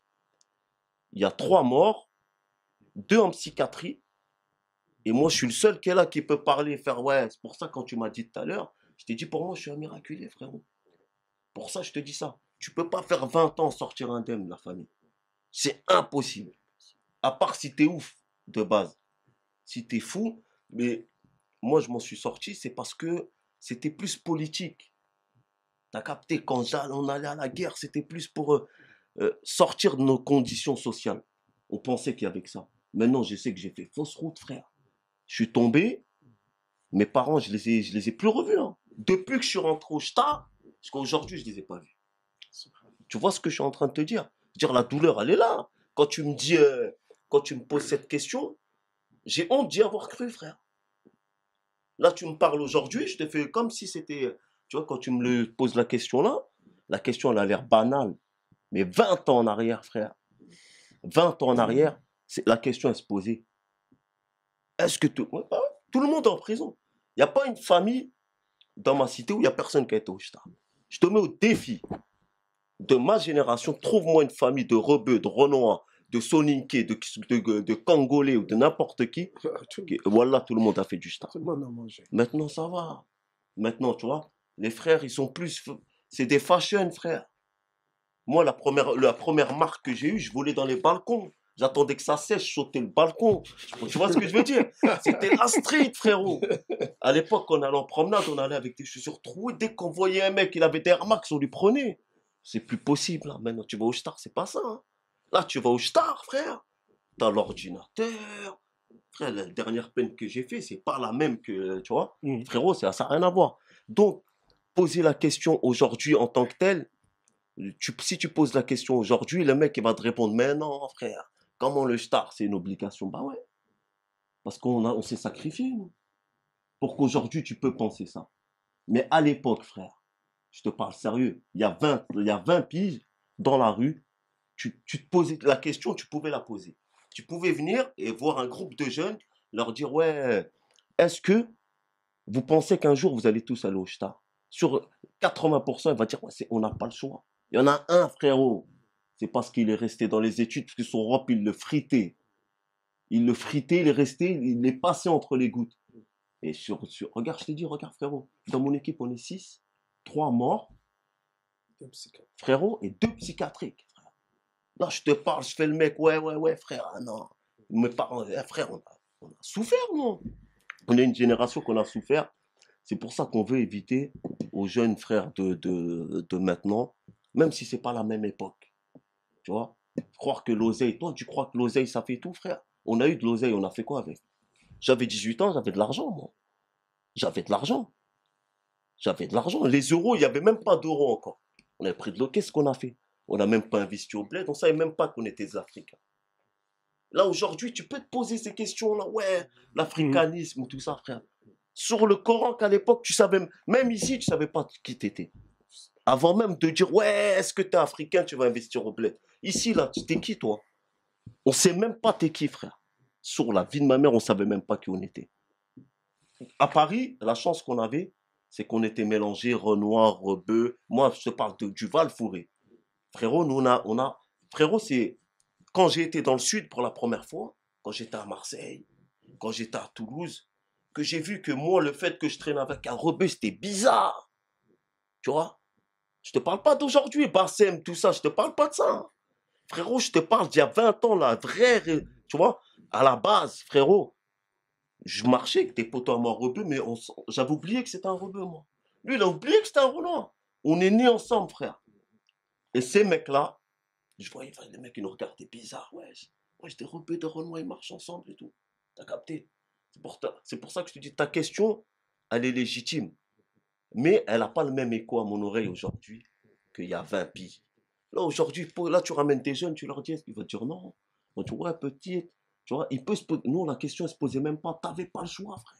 Il y a trois morts, deux en psychiatrie. Et moi, je suis le seul qui est là, qui peut parler, faire ouais. C'est pour ça, quand tu m'as dit tout à l'heure, je t'ai dit, pour moi, je suis un miraculé, frérot. Pour ça, je te dis ça. Tu peux pas faire vingt ans sortir indemne, la famille. C'est impossible. À part si t'es ouf, de base. Si t'es fou, mais moi, je m'en suis sorti, c'est parce que c'était plus politique. T'as capté, quand on allait à la guerre, c'était plus pour euh, euh, sortir de nos conditions sociales. On pensait qu'il y avait que ça. Maintenant, je sais que j'ai fait fausse route, frère. Je suis tombé, mes parents, je les ai, je les ai plus revus. Hein. Depuis que je suis rentré au Star, parce qu'aujourd'hui, je les ai pas vus. Tu vois ce que je suis en train de te dire? Dire la douleur, elle est là. Quand tu me dis, euh, quand tu me poses cette question, j'ai honte d'y avoir cru, frère. Là, tu me parles aujourd'hui, je te fais comme si c'était... Tu vois, quand tu me le poses la question là, la question, elle a l'air banale. Mais vingt ans en arrière, frère, vingt ans en arrière, c'est, la question, elle se posait. Est-ce que tout, ouais, tout le monde est en prison? Il n'y a pas une famille dans ma cité où il n'y a personne qui a été au Star. Je te mets au défi de ma génération, trouve-moi une famille de rebeux, de renois, de soninké, de, de, de congolais ou de n'importe qui. qui voilà, tout le monde a fait du Star. Maintenant, ça va. Maintenant, tu vois, les frères, ils sont plus... C'est des fashion, frère. Moi, la première, la première marque que j'ai eue, je volais dans les balcons. J'attendais que ça sèche, je sautais le balcon. Tu vois ce que je veux dire? C'était la street, frérot. À l'époque, quand on allait en promenade, on allait avec des chaussures trouées. Dès qu'on voyait un mec, il avait des Air Max, on lui prenait. C'est plus possible, là. Maintenant, tu vas au Star, c'est pas ça. Hein. Là, tu vas au Star, frère. T'as l'ordinateur. Frère, la dernière peine que j'ai fait, c'est pas la même que, tu vois. Mmh. Frérot, ça n'a rien à voir. Donc, poser la question aujourd'hui en tant que tel, tu, si tu poses la question aujourd'hui, le mec, il va te répondre, mais non, frère. Comment le Star, c'est une obligation? Bah ouais. Parce qu'on a, on s'est sacrifié, nous. Pour qu'aujourd'hui, tu peux penser ça. Mais à l'époque, frère, je te parle sérieux, il y a vingt, il y a vingt piges dans la rue, tu, tu te posais la question, tu pouvais la poser. Tu pouvais venir et voir un groupe de jeunes, leur dire, ouais, est-ce que vous pensez qu'un jour, vous allez tous aller au Star? Sur quatre-vingts pour cent, il va dire, ouais, on n'a pas le choix. Il y en a un, frérot. C'est parce qu'il est resté dans les études, parce que son rap, il le fritait. Il le fritait, il est resté, il est passé entre les gouttes. Et sur, sur regarde, je t'ai dit, regarde, frérot, dans mon équipe, on est six, trois morts, frérot, et deux psychiatriques. Frère. Là, je te parle, je fais le mec, ouais, ouais, ouais, frère, ah non. Mes parents, eh, frère, on a, on a souffert, non? On est une génération qu'on a souffert. C'est pour ça qu'on veut éviter aux jeunes frères de, de, de maintenant, même si c'est pas la même époque. Tu vois, croire que l'oseille, toi, tu crois que l'oseille, ça fait tout, frère? On a eu de l'oseille, on a fait quoi avec? J'avais dix-huit ans, j'avais de l'argent, moi. J'avais de l'argent. J'avais de l'argent. Les euros, il n'y avait même pas d'euros encore. On avait pris de l'eau. Qu'est-ce qu'on a fait? On n'a même pas investi au bled. On ne savait même pas qu'on était des Africains. Là, aujourd'hui, tu peux te poser ces questions-là. Ouais, l'africanisme, tout ça, frère. Sur le Coran, qu'à l'époque, tu savais, même ici, tu ne savais pas qui t'étais. Avant même de dire, ouais, est-ce que tu es africain, tu vas investir au bled. Ici, là, t'es qui, toi? On ne sait même pas t'es qui, frère. Sur la vie de ma mère, on ne savait même pas qui on était. À Paris, la chance qu'on avait, c'est qu'on était mélangés, Renoir, Rebeu. Moi, je te parle de, du Val-Fouré. Frérot, nous, on a, on a... Frérot, c'est... Quand j'ai été dans le sud pour la première fois, quand j'étais à Marseille, quand j'étais à Toulouse, que j'ai vu que moi, le fait que je traîne avec un Rebeu, c'était bizarre. Tu vois? Je te parle pas d'aujourd'hui, Bassem, tout ça, je te parle pas de ça. Frérot, je te parle d'il y a vingt ans, la vraie... Tu vois? À la base, frérot, je marchais avec des potos à moi rebeux, mais on... j'avais oublié que c'était un rebeu, moi. Lui, il a oublié que c'était un Renoir. On est nés ensemble, frère. Et ces mecs-là, je voyais les mecs, ils nous regardaient bizarre. Ouais, ouais des rebeux de Renoir, ils marchent ensemble et tout. T'as capté? C'est pour, ta... c'est pour ça que je te dis, ta question, elle est légitime. Mais elle n'a pas le même écho à mon oreille aujourd'hui qu'il y a vingt piges. Là, aujourd'hui, là, tu ramènes des jeunes, tu leur dis, ils vont te dire non. Ils vont te dire, ouais, petite. Tu vois, il peut se poser... Nous, la question, elle ne se posait même pas. Tu n'avais pas le choix, frère.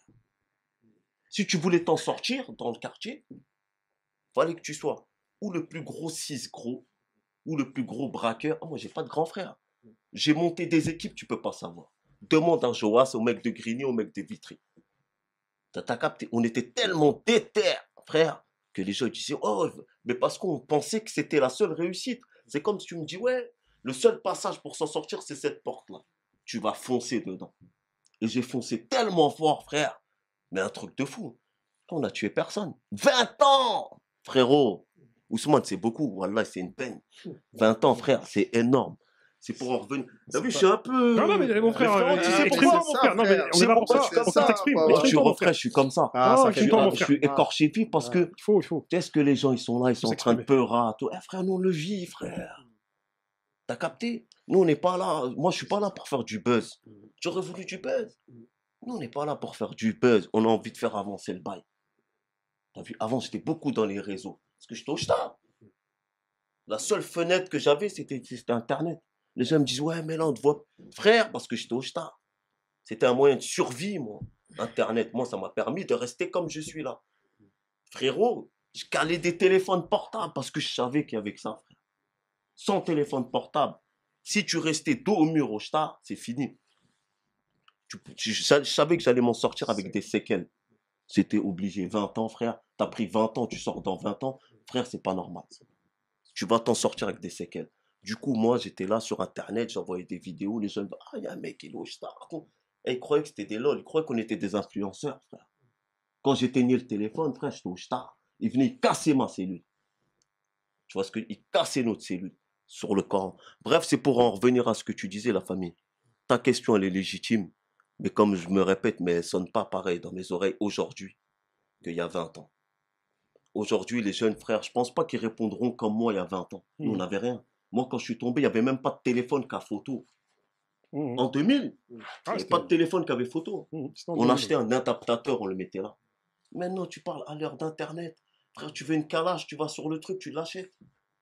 Si tu voulais t'en sortir dans le quartier, il fallait que tu sois ou le plus gros six gros, ou le plus gros braqueur. Oh, moi, j'ai pas de grand frère. J'ai monté des équipes, tu peux pas savoir. Demande à Joas, au mec de Grigny, au mec de Vitry. T'as capté? On était tellement déter, frère, que les gens disaient, oh, mais parce qu'on pensait que c'était la seule réussite. C'est comme si tu me dis, ouais, le seul passage pour s'en sortir, c'est cette porte-là. Tu vas foncer dedans. Et j'ai foncé tellement fort, frère. Mais un truc de fou. On n'a tué personne. vingt ans, frérot. Ousmane, c'est beaucoup. Wallah, c'est une peine. vingt ans, frère, c'est énorme. C'est pour en revenir. T'as vu, je suis un peu. Non, non, mais mon frère, frère, tu euh, sais pourquoi, mon frère? Non, mais on est là pour ça. c'est Faut ça, que t'exprimes. bah, Mais ouais. Je suis exprime-toi, mon refrais, frère. je suis comme ça. Ah, Ah, ça je fait suis bien. ton Je mon frère. suis écorché vif parce que. Il faut, il faut. Qu'est-ce que les gens, ils sont là, ils sont en train de s'exprimer. peurer. Eh, frère, nous, on le vit, frère. T'as capté? Nous, on n'est pas là. Moi, je suis pas là pour faire du buzz. J'aurais voulu du buzz. Nous, on n'est pas là pour faire du buzz. On a envie de faire avancer le bail. T'as vu? Avant, j'étais beaucoup dans les réseaux. Parce que j'étais au Star. La seule fenêtre que j'avais, c'était Internet. Les gens me disent, ouais, mais là, on te voit. Frère, parce que j'étais au Star. C'était un moyen de survie, moi. Internet, moi, ça m'a permis de rester comme je suis là. Frérot, je calais des téléphones portables parce que je savais qu'il y avait que ça, frère. Sans téléphone portable, si tu restais dos au mur au Star, c'est fini. Tu, je, je savais que j'allais m'en sortir avec des séquelles. C'était obligé. vingt ans, frère. T'as pris vingt ans, tu sors dans vingt ans. Frère, c'est pas normal. Tu vas t'en sortir avec des séquelles. Du coup, moi, j'étais là sur Internet, j'envoyais des vidéos, les gens me disaient, ah, il y a un mec qui est au Star. Et ils croyaient que c'était des lol, ils croyaient qu'on était des influenceurs, frère. Quand j'éteignais le téléphone, frère, j'étais au Star. Ils venaient casser ma cellule. Tu vois ce que ils cassaient notre cellule sur le Coran. Bref, c'est pour en revenir à ce que tu disais, la famille. Ta question, elle est légitime. Mais comme je me répète, mais elle sonne pas pareil dans mes oreilles aujourd'hui qu'il y a vingt ans. Aujourd'hui, les jeunes frères, je pense pas qu'ils répondront comme moi il y a vingt ans. Nous, on n'avait rien. Moi, quand je suis tombé, il n'y avait même pas de téléphone qu'à photo. Mmh. En deux mille, il n'y ah, avait pas de téléphone qui avait photo. Mmh. On achetait un adaptateur, on le mettait là. Maintenant, tu parles à l'heure d'Internet. Frère, tu veux une calage, tu vas sur le truc, tu l'achètes.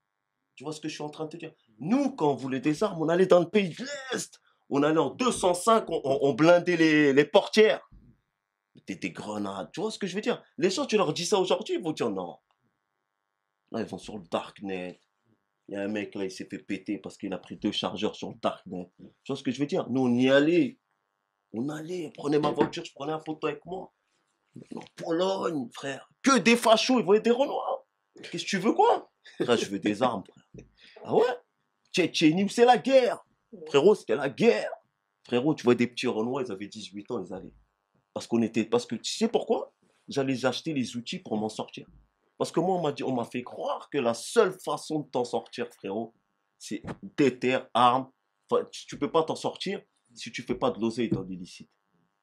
Tu vois ce que je suis en train de te dire? Nous, quand on voulait des armes, on allait dans le pays de l'Est. On allait en deux cent cinq, on, on, on blindait les, les portières. Des, des grenades, tu vois ce que je veux dire? Les gens, tu leur dis ça aujourd'hui, ils vont dire non. Là, ils vont sur le Darknet. Il y a un mec là, il s'est fait péter parce qu'il a pris deux chargeurs sur le Darknet. Tu vois ce que je veux dire? Nous, on y allait. On allait, on prenait ma voiture, je prenais un photo avec moi. En Pologne, frère. Que des fachos, ils voyaient des Renois. Qu'est-ce que tu veux quoi? Frère, je veux des armes, frère. Ah ouais? Tchétchénie, c'est la guerre. Frérot, c'était la guerre. Frérot, tu vois des petits Renois, ils avaient dix-huit ans, ils allaient. Parce qu'on était. Parce que tu sais pourquoi? J'allais acheter les outils pour m'en sortir. Parce que moi, on m'a dit, on m'a fait croire que la seule façon de t'en sortir, frérot, c'est déter, armes. Enfin, tu peux pas t'en sortir si tu fais pas de l'oseille dans l'illicite.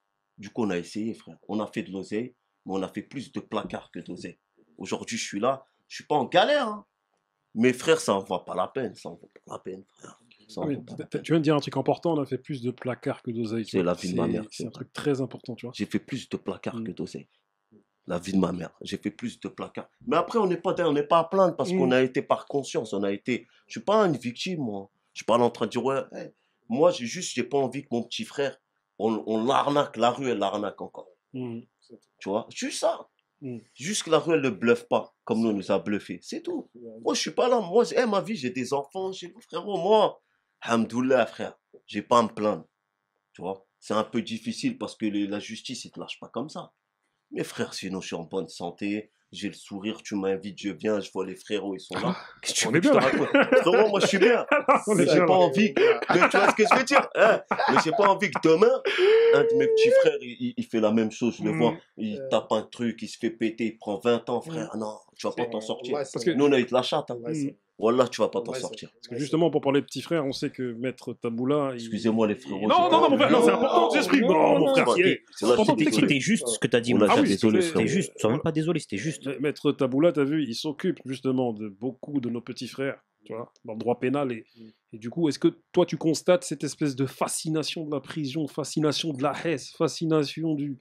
Du coup, on a essayé, frère. On a fait de l'oseille, mais on a fait plus de placards que d'oseille. Aujourd'hui, je suis là, je suis pas en galère. Hein. Mes frères, ça en vaut pas la peine. Ça en vaut pas la peine, frère. Ah oui, tu viens de dire un truc important, on a fait plus de placards que d'oseille. C'est la vie de ma mère. C'est un truc très important, tu vois. J'ai fait plus de placards mmh. que d'oseille. La vie de ma mère. J'ai fait plus de placards. Mais après, on n'est pas, on n'est pas à plaindre parce mmh. qu'on a été par conscience. On a été. Je suis pas une victime, moi. Je suis pas en train de dire ouais. Hey. Moi, j'ai juste, j'ai pas envie que mon petit frère, on, on l'arnaque. La rue, elle l'arnaque encore. Mmh. Tu vois, juste ça. Mmh. Juste que la rue, elle ne bluffe pas comme nous, on nous a bluffé. C'est tout. Moi, je suis pas là. Moi, hey, ma vie, j'ai des enfants. J'ai frérot, moi. Alhamdoulilah, frère. J'ai pas à me plaindre. Tu vois, c'est un peu difficile parce que les, la justice, ils te lâchent pas comme ça. Mais frère, sinon, je suis en bonne santé. J'ai le sourire, tu m'invites, je viens, je vois les frérots, ils sont là. Qu'est-ce que tu veux que je te raconte? Frérot, moi, je suis bien. Mais j'ai pas envie que, tu vois ce que je veux dire? Hein? Mais j'ai pas envie que demain, un de mes petits frères, il, il fait la même chose, je le vois. Il tape un truc, il se fait péter, il prend vingt ans, frère. Ah non, tu vas pas t'en sortir. Ouais, parce que nous, on a eu de la chatte. Hein. Ouais, Wallah, tu vas pas t'en ouais, sortir. Parce que justement, pour parler de petits frères, on sait que Maître Taboula... Il... Excusez-moi les frérots. Non, non, non, mon frère, non, c'est important que j'exprime. Non, mon frère, c'était juste ce que t'as dit. Ah oui, désolé, c'était juste. Sois même pas désolé, c'était juste. Maître Taboula, t'as vu, il s'occupe justement de beaucoup de nos petits frères, tu vois, dans le droit pénal. Et, et du coup, est-ce que toi, tu constates cette espèce de fascination de la prison, fascination de la haine, fascination du,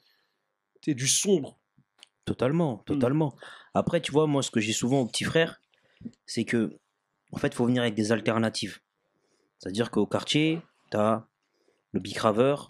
du sombre? Totalement, totalement. Mmh. Après, tu vois, moi, ce que j'ai souvent aux petits frères, c'est que en fait, il faut venir avec des alternatives. C'est-à-dire qu'au quartier, tu as le bicraveur,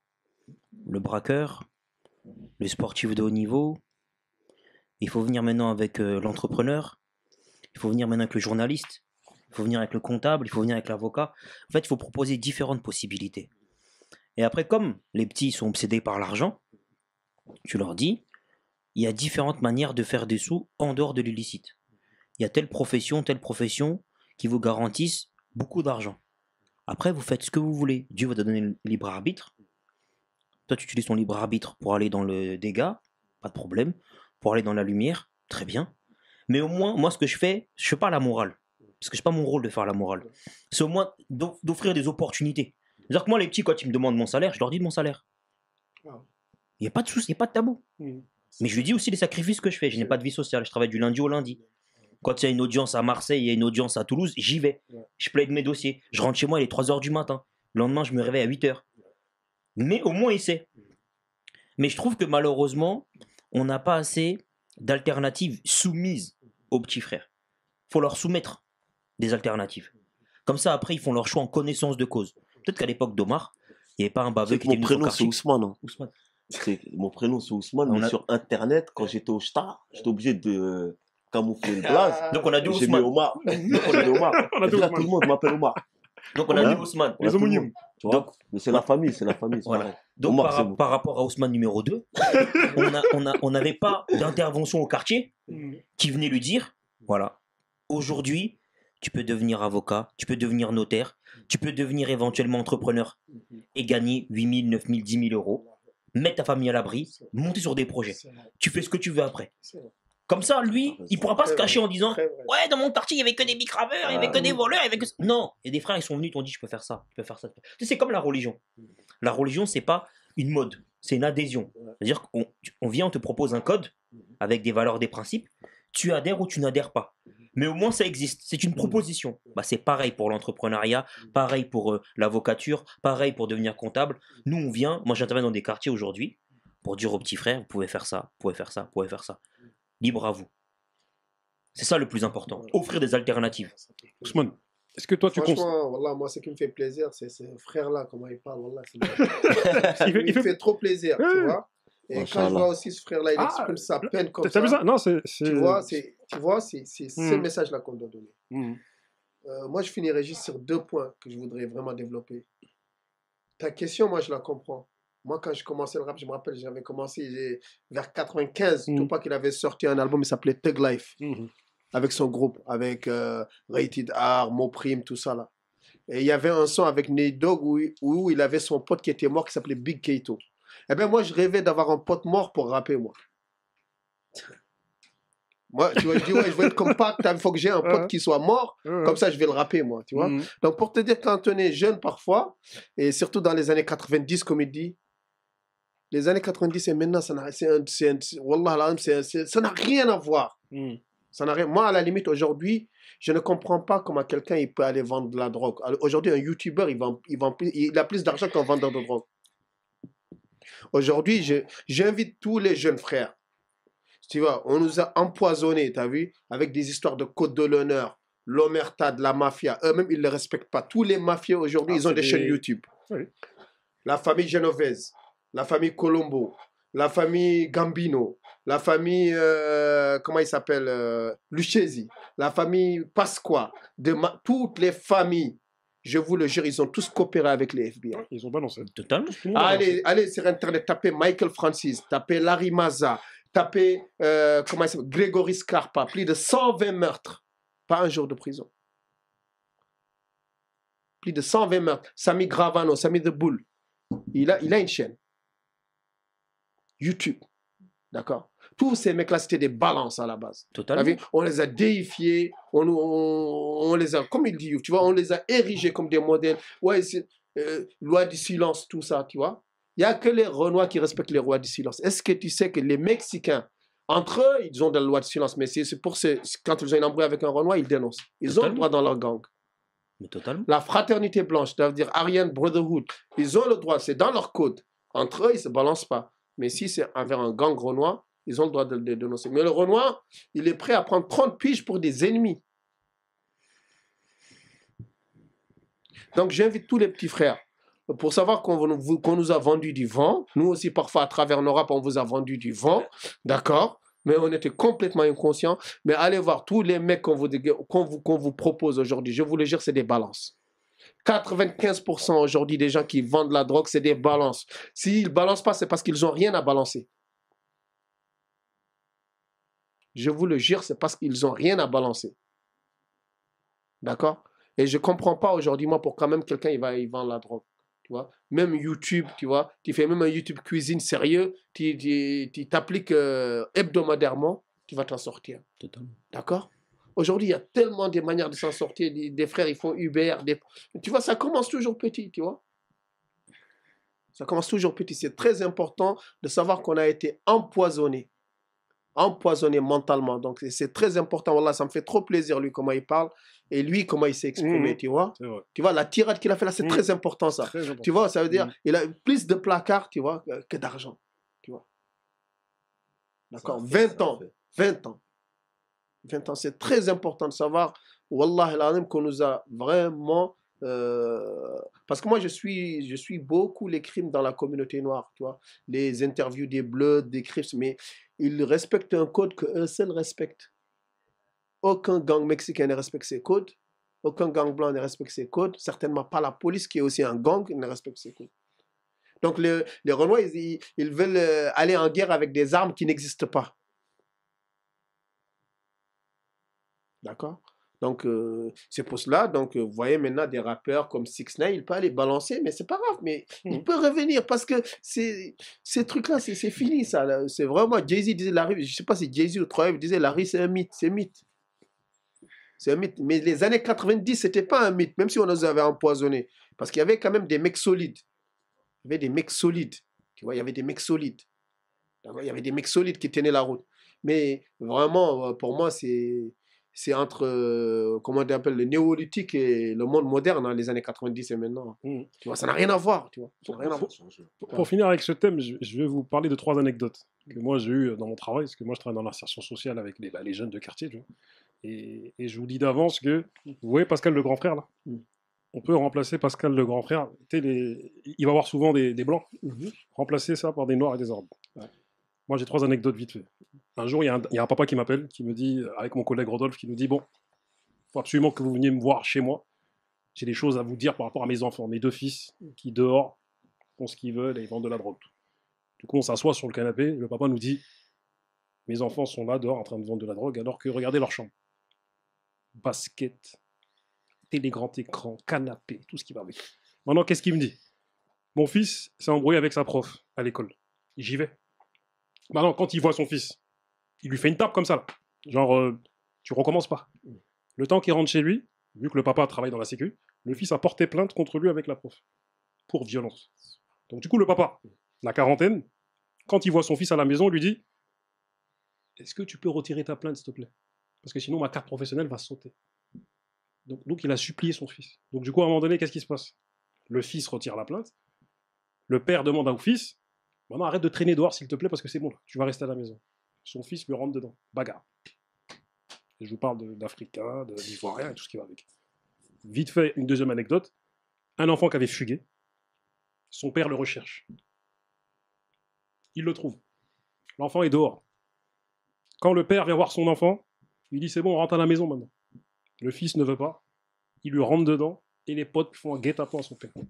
le braqueur, le sportif de haut niveau. Il faut venir maintenant avec euh, l'entrepreneur. Il faut venir maintenant avec le journaliste. Il faut venir avec le comptable. Il faut venir avec l'avocat. En fait, il faut proposer différentes possibilités. Et après, comme les petits sont obsédés par l'argent, tu leur dis, il y a différentes manières de faire des sous en dehors de l'illicite. Il y a telle profession, telle profession qui vous garantissent beaucoup d'argent. Après, vous faites ce que vous voulez. Dieu va te donner le libre arbitre. Toi, tu utilises ton libre arbitre pour aller dans le dégât, pas de problème. Pour aller dans la lumière, très bien. Mais au moins, moi, ce que je fais, je ne fais pas la morale. Parce que ce n'est pas mon rôle de faire la morale. C'est au moins d'offrir des opportunités. C'est-à-dire que moi, les petits, quand ils me demandent mon salaire, je leur dis de mon salaire. Il n'y a pas de souci, il n'y a pas de tabou. Mais je lui dis aussi les sacrifices que je fais. Je n'ai pas de vie sociale, je travaille du lundi au lundi. Quand il y a une audience à Marseille, il y a une audience à Toulouse, j'y vais. Je plaide mes dossiers. Je rentre chez moi, il est trois heures du matin. Le lendemain, je me réveille à huit heures. Mais au moins, il sait. Mais je trouve que malheureusement, on n'a pas assez d'alternatives soumises aux petits frères. Il faut leur soumettre des alternatives. Comme ça, après, ils font leur choix en connaissance de cause. Peut-être qu'à l'époque d'Omar, il n'y avait pas un baveux qui était mon prénom, c'est Ousmane. Hein. Ousmane. Mon prénom, c'est Ousmane. Mais a... sur Internet, quand j'étais au Star, j'étais obligé de camoufler le blaze. Donc on a dit Ousmane. Omar. Donc on a dit Omar. On a dit Ousmane. Tout le monde m'appelle Omar. Donc on a dit Ousmane. Les homonymes. Donc, mais c'est la famille, c'est la famille. Voilà. Donc Omar, par, par rapport à Ousmane numéro deux, on a, on a, on n'avait pas d'intervention au quartier qui venait lui dire, voilà, aujourd'hui, tu peux devenir avocat, tu peux devenir notaire, tu peux devenir éventuellement entrepreneur et gagner huit mille, neuf mille, dix mille euros, mettre ta famille à l'abri, monter sur des projets. Tu fais ce que tu veux après. Comme ça, lui, Ah, il pourra pas très se cacher vrai, en disant très vrai. ouais, dans mon quartier, il y avait que des bicraveurs, il y avait que des voleurs, il y avait que ça. Non, et des frères, ils sont venus, ils t'ont dit je peux faire ça, je peux faire ça. Tu sais, c'est comme la religion. La religion, c'est pas une mode, c'est une adhésion. C'est-à-dire qu'on on vient, on te propose un code avec des valeurs, des principes, tu adhères ou tu n'adhères pas. Mais au moins, ça existe. C'est une proposition. Bah, c'est pareil pour l'entrepreneuriat, pareil pour euh, l'avocature, pareil pour devenir comptable. Nous, on vient, moi j'interviens dans des quartiers aujourd'hui pour dire aux petits frères, vous pouvez faire ça, vous pouvez faire ça, vous pouvez faire ça. Libre à vous. C'est ça le plus important. Offrir des alternatives. Ousmane, est-ce que toi tu constates. Franchement, wallah, moi, ce qui me fait plaisir, c'est ce frère-là, comment il parle. Wallah, c'est le- Il fait- il il me fait- fait trop plaisir, tu Ouais. vois. Et quand je Machallah. vois aussi ce frère-là, il Ah, exprime sa peine comme T'as vu ça. ça? Non, c'est. c'est- Tu vois, c'est tu vois, c'est c'est ce Hmm. message-là qu'on doit donner. Hmm. Euh, moi, je finirai juste sur deux points que je voudrais vraiment développer. Ta question, moi, je la comprends. Moi, quand je commençais le rap, je me rappelle, j'avais commencé j'ai- vers quatre-vingt-quinze. Mm. Tupac, il avait sorti un album, il s'appelait Thug Life, Mhm. avec son groupe, avec euh, Rated R, Moprime, tout ça là. Et il y avait un son avec Nate Dogg où, il- où il avait son pote qui était mort, qui s'appelait Big Kato. Eh bien, moi, je rêvais d'avoir un pote mort pour rapper, moi. Moi, tu vois, je dis, ouais, je veux être comme Pac, il faut que j'ai un Ouais. pote qui soit mort, Ouais, ouais. comme ça, je vais le rapper, moi, tu vois. Mhm. Donc, pour te dire, quand on est jeune parfois, et surtout dans les années quatre-vingt-dix, comme il dit, les années quatre-vingt-dix et maintenant, ça n'a c'est un- c'est un- c'est- Wallah, là, c'est un- c'est- ça n'a rien à voir. Mhm. Ça n'a rien. Moi, à la limite, aujourd'hui, je ne comprends pas comment quelqu'un il peut aller vendre de la drogue. Alors, aujourd'hui, un YouTuber, il, vend, il, vend plus- il a plus d'argent qu'un vendeur de drogue. Aujourd'hui, je- j'invite tous les jeunes frères. Tu vois, on nous a empoisonnés, tu as vu, avec des histoires de code de l'honneur, l'omerta de la mafia. Eux-mêmes, ils ne les respectent pas. Tous les mafieux aujourd'hui, Ah, ils ont c'est des des- chaînes YouTube. Oui. La famille Genovese, la famille Colombo, la famille Gambino, la famille, euh, comment il s'appelle, euh, Lucchesi, la famille Pasqua, de ma- toutes les familles, je vous le jure, ils ont tous coopéré avec les F B I. Ils ont balancé. Totalement. Tout le monde a Allez, balancé. allez sur Internet, tapez Michael Francis, tapez Larry Maza, tapez euh, comment il s'appelle, Grégory Scarpa, plus de cent vingt meurtres, pas un jour de prison. Plus de cent vingt meurtres. Sami Gravano, Sami The Bull, il a, il a une chaîne. YouTube. D'accord? Tous ces mecs-là, c'était des balances à la base. T'as Totalement. vu? On les a déifiés, on, on, on les a, comme il dit, tu vois, on les a érigés comme des modèles. Ouais, c'est euh, loi du silence, tout ça, tu vois. Il n'y a que les Renois qui respectent les lois du silence. Est-ce que tu sais que les Mexicains, entre eux, ils ont de la loi de silence, mais c'est c'est pour ce, quand ils ont une embrouille avec un Renois, ils dénoncent. Ils ont le Totalement. droit dans leur gang. Mais totalement. La fraternité blanche, ça veut dire Aryan Brotherhood, ils ont le droit, c'est dans leur code. Entre eux, ils ne se balancent pas. Mais si c'est envers un gang Renoir, ils ont le droit de le dénoncer. Mais le Renoir, il est prêt à prendre trente piges pour des ennemis. Donc j'invite tous les petits frères pour savoir qu'on vous- qu'on nous a vendu du vent. Nous aussi, parfois, à travers nos rap, on vous a vendu du vent. D'accord? Mais on était complètement inconscients. Mais allez voir tous les mecs qu'on vous, dég- qu'on vous, qu'on vous propose aujourd'hui. Je vous le jure, c'est des balances. quatre-vingt-quinze pour cent aujourd'hui des gens qui vendent la drogue, c'est des balances. S'ils ne balancent pas, c'est parce qu'ils n'ont rien à balancer. Je vous le jure, c'est parce qu'ils n'ont rien à balancer. D'accord? Et je ne comprends pas aujourd'hui, moi, pour quand même quelqu'un, il va il vend la drogue. Tu vois? Même YouTube, tu vois, tu fais même un YouTube cuisine sérieux, tu tu- tu t'appliques euh, hebdomadairement, tu vas t'en sortir. Totalement. D'accord? Aujourd'hui, il y a tellement de manières de s'en sortir. Des, des frères, ils font Uber. Des... Tu vois, ça commence toujours petit, tu vois. Ça commence toujours petit. C'est très important de savoir qu'on a été empoisonné. Empoisonné mentalement. Donc, c'est- c'est très important. Voilà, ça me fait trop plaisir, lui, comment il parle. Et lui, comment il s'est exprimé, Mhm. tu vois. C'est vrai. Tu vois, la tirade qu'il a fait là, c'est Mhm. très important, ça. Très important. Tu vois, ça veut dire Mhm. il a plus de placards, tu vois, que, que d'argent. Tu vois. D'accord? Ça fait, vingt ça ans. fait. vingt ans. vingt ans. C'est très important de savoir, Wallah al-Azim, qu'on nous a vraiment. euh, Parce que moi, je suis, je suis beaucoup les crimes dans la communauté noire, tu vois. Les interviews des Bleus, des Crips, mais ils respectent un code qu'un seul respecte. Aucun gang mexicain ne respecte ces codes. Aucun gang blanc ne respecte ces codes. Certainement pas la police, qui est aussi un gang, ne respecte ces codes. Donc, les, les Renois, ils, ils- ils veulent euh, aller en guerre avec des armes qui n'existent pas. D'accord? Donc, euh, c'est pour cela, donc, euh, vous voyez maintenant des rappeurs comme six neuf, il peut aller balancer, mais c'est pas grave, mais mmh. il peut revenir parce que c'est, ces trucs-là, c'est, c'est fini, ça. Là. C'est vraiment, Jay-Z disait, Larry, je sais pas si Jay-Z ou Troy disait, Larry, c'est un mythe, c'est un mythe. C'est un mythe. Mais les années quatre-vingt-dix, c'était pas un mythe, même si on nous avait empoisonnés. Parce qu'il y avait quand même des mecs solides. Il y avait des mecs solides. Tu vois, il y avait des mecs solides. Il y avait des mecs solides qui tenaient la route. Mais vraiment, pour moi, c'est... c'est entre, euh, comment on appelle, le néolithique et le monde moderne, hein, les années quatre-vingt-dix et maintenant. Mmh. Tu vois, ça n'a rien à voir. Tu vois, ça n'a rien à voir. Pour, pour finir avec ce thème, je, je vais vous parler de trois anecdotes que moi j'ai eues dans mon travail, parce que moi je travaille dans l'insertion sociale avec les, bah, les jeunes de quartier. Tu vois. Et, et je vous dis d'avance que, vous voyez Pascal le grand frère là, mmh. on peut remplacer Pascal le grand frère, les, il va avoir souvent des, des blancs, mmh. remplacer ça par des noirs et des arabes. Ouais. Moi, j'ai trois anecdotes vite fait. Un jour, il y, y a un papa qui m'appelle, qui me dit, avec mon collègue Rodolphe, qui nous dit, bon, il faut absolument que vous veniez me voir chez moi. J'ai des choses à vous dire par rapport à mes enfants, mes deux fils, qui dehors font ce qu'ils veulent et ils vendent de la drogue. Du coup, on s'assoit sur le canapé, et le papa nous dit, mes enfants sont là, dehors, en train de vendre de la drogue, alors que regardez leur chambre. Basket, télé grand écran, canapé, tout ce qui va avec. Maintenant, qu'est-ce qu'il me dit? Mon fils s'est embrouillé avec sa prof à l'école. J'y vais. Maintenant, quand il voit son fils, il lui fait une tape comme ça, là. Genre, euh, tu recommences pas. Le temps qu'il rentre chez lui, vu que le papa travaille dans la sécu, le fils a porté plainte contre lui avec la prof. Pour violence. Donc du coup, le papa, la quarantaine, quand il voit son fils à la maison, lui dit « Est-ce que tu peux retirer ta plainte, s'il te plaît? Parce que sinon, ma carte professionnelle va sauter. » donc, donc, il a supplié son fils. Donc du coup, à un moment donné, qu'est-ce qui se passe? Le fils retire la plainte. Le père demande au fils « Maman, arrête de traîner dehors, s'il te plaît, parce que c'est bon, tu vas rester à la maison. » Son fils lui rentre dedans. Bagarre. Et je vous parle d'Africains, d'Ivoiriens et tout ce qui va avec. Vite fait, une deuxième anecdote. Un enfant qui avait fugué, son père le recherche. Il le trouve. L'enfant est dehors. Quand le père vient voir son enfant, il dit « C'est bon, on rentre à la maison maintenant. » Le fils ne veut pas. Il lui rentre dedans et les potes font un guet-apens à son père.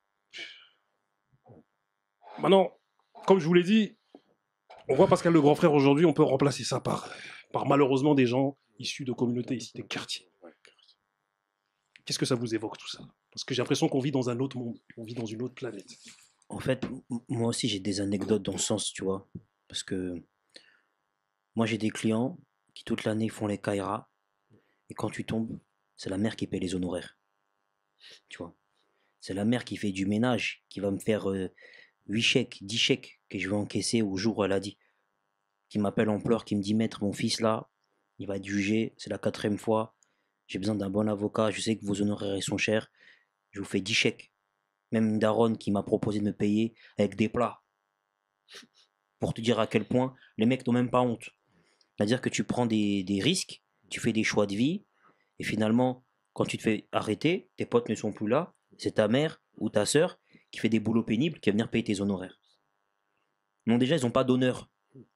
Maintenant, comme je vous l'ai dit, on voit Pascal le grand frère aujourd'hui, on peut remplacer ça par, par malheureusement des gens issus de communautés ici, des quartiers. Qu'est-ce que ça vous évoque tout ça? Parce que j'ai l'impression qu'on vit dans un autre monde, on vit dans une autre planète. En fait, moi aussi j'ai des anecdotes dans ce sens, tu vois. Parce que moi j'ai des clients qui toute l'année font les Kaira, et quand tu tombes, c'est la mère qui paie les honoraires. Tu vois. C'est la mère qui fait du ménage, qui va me faire euh, huit chèques, dix chèques que je vais encaisser au jour où elle a dit. Qui m'appelle en pleurs, qui me dit « Maître, mon fils là, il va être jugé, c'est la quatrième fois. J'ai besoin d'un bon avocat, je sais que vos honoraires sont chers. Je vous fais dix chèques. » Même une daronne qui m'a proposé de me payer avec des plats. Pour te dire à quel point les mecs n'ont même pas honte. C'est-à-dire que tu prends des, des risques, tu fais des choix de vie, et finalement, quand tu te fais arrêter, tes potes ne sont plus là, c'est ta mère ou ta sœur qui fait des boulots pénibles qui va venir payer tes honoraires. Non, déjà, ils n'ont pas d'honneur.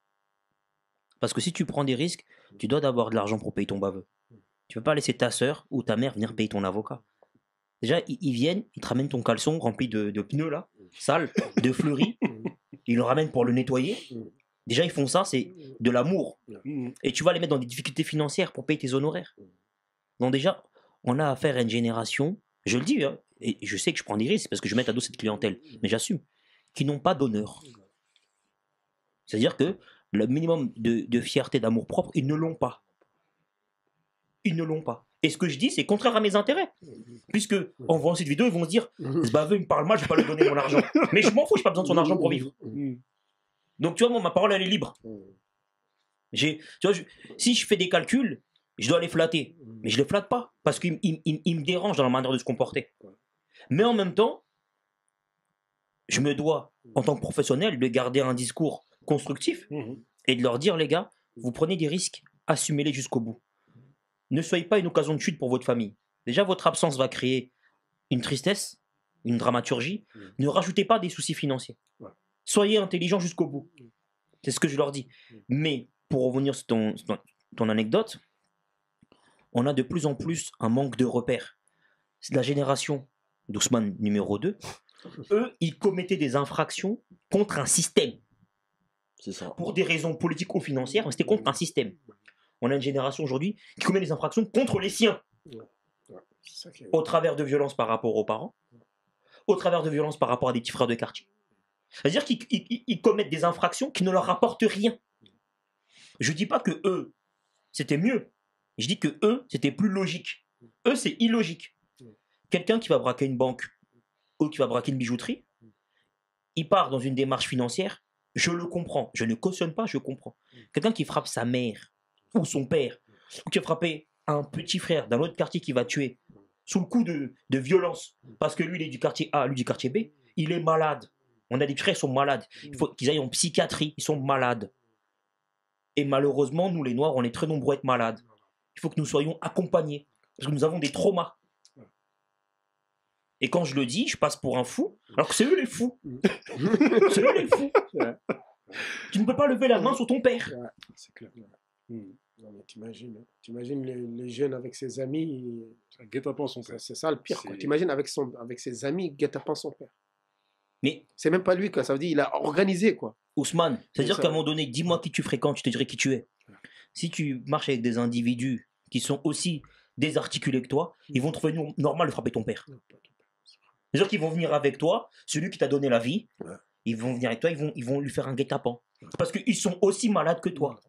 Parce que si tu prends des risques, tu dois avoir de l'argent pour payer ton baveux. Tu ne peux pas laisser ta sœur ou ta mère venir payer ton avocat. Déjà, ils, ils viennent, ils te ramènent ton caleçon rempli de, de pneus, là, sale, de fleuris. Ils le ramènent pour le nettoyer. Déjà, ils font ça, c'est de l'amour. Et tu vas les mettre dans des difficultés financières pour payer tes honoraires. Donc déjà, on a affaire à une génération, je le dis, hein, et je sais que je prends des risques parce que je mets à dos cette clientèle, mais j'assume, qui n'ont pas d'honneur. C'est-à-dire que le minimum de, de fierté, d'amour propre, ils ne l'ont pas. Ils ne l'ont pas. Et ce que je dis, c'est contraire à mes intérêts. Puisque, en voyant cette vidéo, ils vont se dire « Ce baveux, il me parle mal, je ne vais pas lui donner mon argent. » Mais je m'en fous, je n'ai pas besoin de son argent pour vivre. Donc, tu vois, moi, ma parole, elle est libre. J'ai, tu vois, je, si je fais des calculs, je dois les flatter. Mais je ne les flatte pas, parce qu'ils il, il, il me dérangent dans la manière de se comporter. Mais en même temps, je me dois, en tant que professionnel, de garder un discours constructif et de leur dire, les gars, vous prenez des risques, assumez-les jusqu'au bout. Ne soyez pas une occasion de chute pour votre famille. Déjà, votre absence va créer une tristesse, une dramaturgie. Ne rajoutez pas des soucis financiers. Soyez intelligents jusqu'au bout. C'est ce que je leur dis. Mais, pour revenir sur ton, ton, ton anecdote, on a de plus en plus un manque de repères. C'est la génération d'Ousmane numéro deux. Eux, ils commettaient des infractions contre un système. C'est ça. Pour des raisons politiques ou financières, mais c'était contre un système. On a une génération aujourd'hui qui commet des infractions contre les siens. Ouais. Ouais. Ça qui est... Au travers de violences par rapport aux parents, au travers de violences par rapport à des petits frères de quartier. C'est-à-dire qu'ils ils, ils commettent des infractions qui ne leur rapportent rien. Je ne dis pas que eux, c'était mieux. Je dis que eux, c'était plus logique. Eux, c'est illogique. Quelqu'un qui va braquer une banque ou qui va braquer une bijouterie, il part dans une démarche financière, je le comprends. Je ne cautionne pas, je comprends. Quelqu'un qui frappe sa mère ou son père, ou qui a frappé un petit frère d'un autre quartier qui va tuer sous le coup de, de violence, parce que lui, il est du quartier A, lui du quartier B, il est malade. On a des frères qui sont malades. Il faut qu'ils aillent en psychiatrie, ils sont malades. Et malheureusement, nous les Noirs, on est très nombreux à être malades. Il faut que nous soyons accompagnés, parce que nous avons des traumas. Et quand je le dis, je passe pour un fou, alors que c'est eux les fous. C'est eux les fous. Tu ne peux pas lever la main sur ton père. Ouais, c'est clair. Mmh. Non, mais t'imagines, hein. T'imagines les, les jeunes avec ses amis. Guet-apens son père. C'est ça le pire. Quoi. T'imagines avec, son, avec ses amis, guet-apens son père. Mais c'est même pas lui, quoi. Ça veut dire qu'il a organisé, quoi. Ousmane, c'est-à-dire qu'à un moment donné, dis-moi qui tu fréquentes, je te dirai qui tu es. Si tu marches avec des individus qui sont aussi désarticulés que toi, ils vont trouver normal de frapper ton père. C'est-à-dire qu'ils vont venir avec toi, celui qui t'a donné la vie, ouais. Ils vont venir avec toi, ils vont, ils vont lui faire un guet-apens. Parce qu'ils sont aussi malades que toi.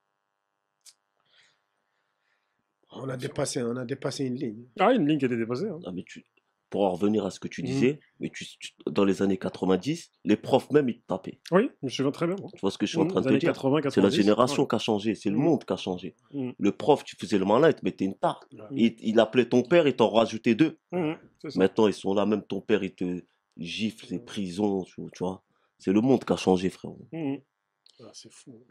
On a dépassé, on a dépassé une ligne. Ah, une ligne qui a été dépassée. Hein. Ah, mais tu, pour en revenir à ce que tu disais, mmh. mais tu, tu, dans les années quatre-vingt-dix, les profs même, ils te tapaient. Oui, je me souviens très bien. Tu vois ce que je suis mmh, en train de te dire quatre-vingts, c'est la génération ouais. qui a changé, c'est mmh. le monde qui a changé. Mmh. Le prof, tu faisais le malin, il te mettait une tarte. Mmh. Il, il appelait ton père, il t'en rajoutait deux. Mmh. Maintenant, ils sont là, même ton père, il te gifle, c'est prison, tu, tu vois. C'est le monde qui a changé, frère. Mmh. Ah, c'est fou.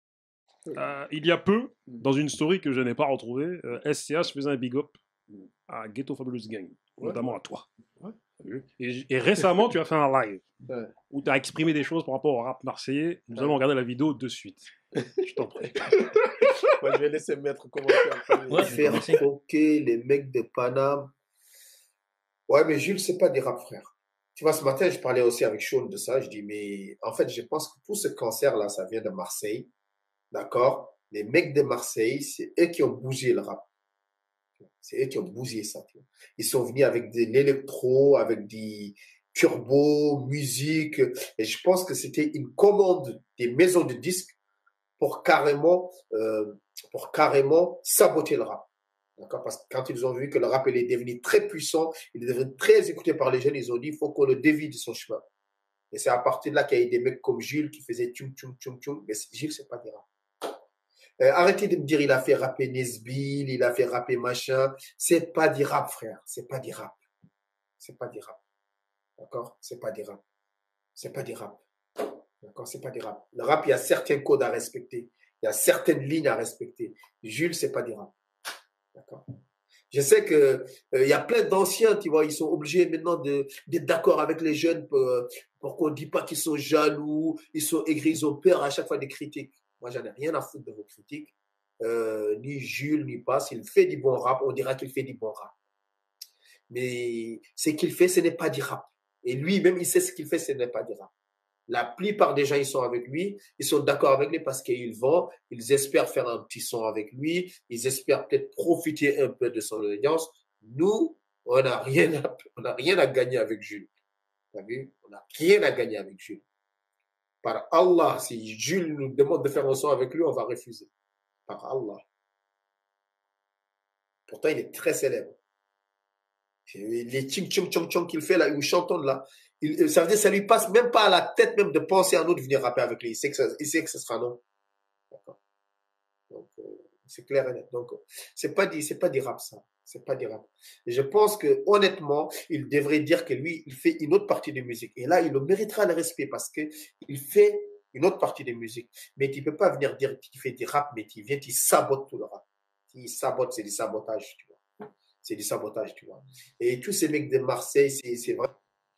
Euh, il y a peu, dans une story que je n'ai pas retrouvée, euh, S C H faisait un big up à Ghetto Fabulous Gang, ouais, notamment ouais. à toi. Ouais. Et, et récemment, tu as fait un live ouais. où tu as exprimé des choses par rapport au rap marseillais. Nous ouais. allons regarder la vidéo de suite. Je t'en prie. Moi, je vais laisser mettre commentaire. Ouais, faire croquer les mecs de Paname. Ouais, mais Jules, c'est pas des rap frères. Tu vois, ce matin, je parlais aussi avec Sean de ça. Je dis, mais en fait, je pense que tout ce cancer-là, ça vient de Marseille. D'accord? Les mecs de Marseille, c'est eux qui ont bougé le rap. C'est eux qui ont bougé ça. Ils sont venus avec de l'électro, avec des turbo, musique. Et je pense que c'était une commande des maisons de disques pour carrément, euh, pour carrément saboter le rap. D'accord? Parce que quand ils ont vu que le rap il est devenu très puissant, il est devenu très écouté par les jeunes, ils ont dit il faut qu'on le dévie de son chemin. Et c'est à partir de là qu'il y a eu des mecs comme Jules qui faisaient tchoum tchoum tchoum tchoum. Mais Jules, c'est pas des rap. Euh, arrêtez de me dire il a fait rapper Nesbill, il a fait rapper machin. C'est pas du rap, frère. C'est pas du rap. C'est pas du rap. D'accord? C'est pas du rap. C'est pas du rap. D'accord? C'est pas du rap. Le rap, il y a certains codes à respecter. Il y a certaines lignes à respecter. Jules, c'est pas du rap. D'accord? Je sais que il euh, y a plein d'anciens, tu vois, ils sont obligés maintenant de d'être d'accord avec les jeunes pour, pour qu'on ne dise pas qu'ils sont jaloux, ils sont aigris, ils ont peur à chaque fois des critiques. Moi, j'en ai rien à foutre de vos critiques. Euh, ni Jules, ni pas. S'il fait du bon rap, on dira qu'il fait du bon rap. Mais ce qu'il fait, ce n'est pas du rap. Et lui-même, il sait ce qu'il fait, ce n'est pas du rap. La plupart des gens, ils sont avec lui, ils sont d'accord avec lui parce qu'ils vont, ils espèrent faire un petit son avec lui, ils espèrent peut-être profiter un peu de son audience. Nous, on n'a rien à, on n'a rien à gagner avec Jules. T'as vu? On n'a rien à gagner avec Jules. Par Allah, si Jules nous demande de faire un son avec lui, on va refuser. Par Allah. Pourtant, il est très célèbre. Les ching ching chong chong qu'il fait là, où chantons là, il, ça veut dire que ça lui passe même pas à la tête même de penser à nous de venir rapper avec lui. Il sait que ça, il sait que ce sera non. D'accord. Donc, euh, c'est clair et net. Donc, c'est pas dit, c'est pas du rap ça. C'est pas du rap. Et je pense que, honnêtement, il devrait dire que lui, il fait une autre partie de musique. Et là, il le méritera le respect parce que il fait une autre partie de musique. Mais tu peux pas venir dire qu'il fait du rap, mais tu viens, tu sabotes tout le rap. Il sabote, c'est du sabotage, tu vois. C'est du sabotage, tu vois. Et tous ces mecs de Marseille, c'est vrai.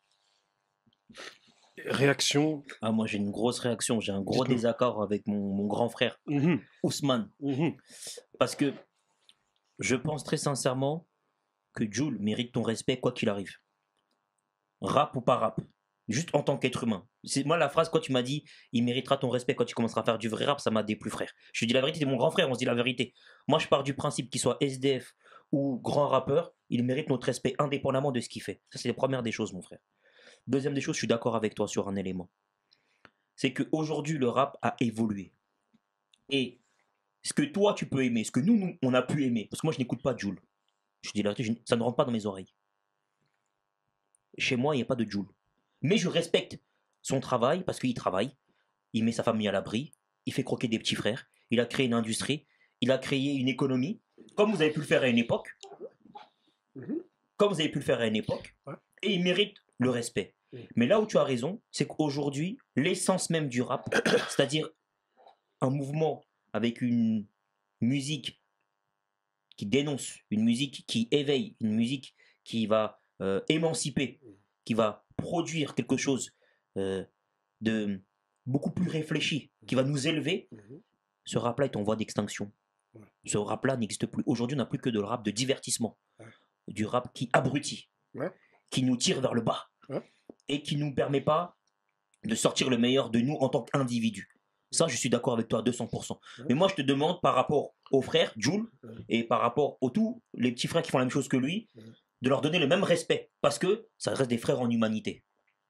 Réaction? Ah, moi, j'ai une grosse réaction. J'ai un gros désaccord avec mon, mon grand frère, mmh. Ousmane. Mmh. Parce que je pense très sincèrement que Jules mérite ton respect quoi qu'il arrive. Rap ou pas rap. Juste en tant qu'être humain. C'est moi la phrase, quand tu m'as dit il méritera ton respect quand tu commenceras à faire du vrai rap, ça m'a déplu, frère. Je te dis la vérité, t'es mon grand frère, on se dit la vérité. Moi, je pars du principe qu'il soit S D F ou grand rappeur, il mérite notre respect indépendamment de ce qu'il fait. Ça, c'est la première des choses, mon frère. Deuxième des choses, je suis d'accord avec toi sur un élément. C'est qu'aujourd'hui, le rap a évolué. Et ce que toi, tu peux aimer, ce que nous, nous on a pu aimer, parce que moi, je n'écoute pas Jul. Je dis la vérité, je, ça ne rentre pas dans mes oreilles. Chez moi, il n'y a pas de Jul. Mais je respecte son travail parce qu'il travaille, il met sa famille à l'abri, il fait croquer des petits frères, il a créé une industrie, il a créé une économie, comme vous avez pu le faire à une époque, comme vous avez pu le faire à une époque, et il mérite le respect. Mais là où tu as raison, c'est qu'aujourd'hui, l'essence même du rap, c'est-à-dire un mouvement avec une musique qui dénonce, une musique qui éveille, une musique qui va euh, émanciper, qui va produire quelque chose euh, de beaucoup plus réfléchi, qui va nous élever, ce rap-là est en voie d'extinction. Ce rap-là n'existe plus. Aujourd'hui, on n'a plus que de rap de divertissement, du rap qui abrutit, qui nous tire vers le bas et qui ne nous permet pas de sortir le meilleur de nous en tant qu'individu. Ça, je suis d'accord avec toi à deux cents pour cent. Mais moi, je te demande par rapport aux frères, Jul, et par rapport aux tous les petits frères qui font la même chose que lui, de leur donner le même respect, parce que ça reste des frères en humanité.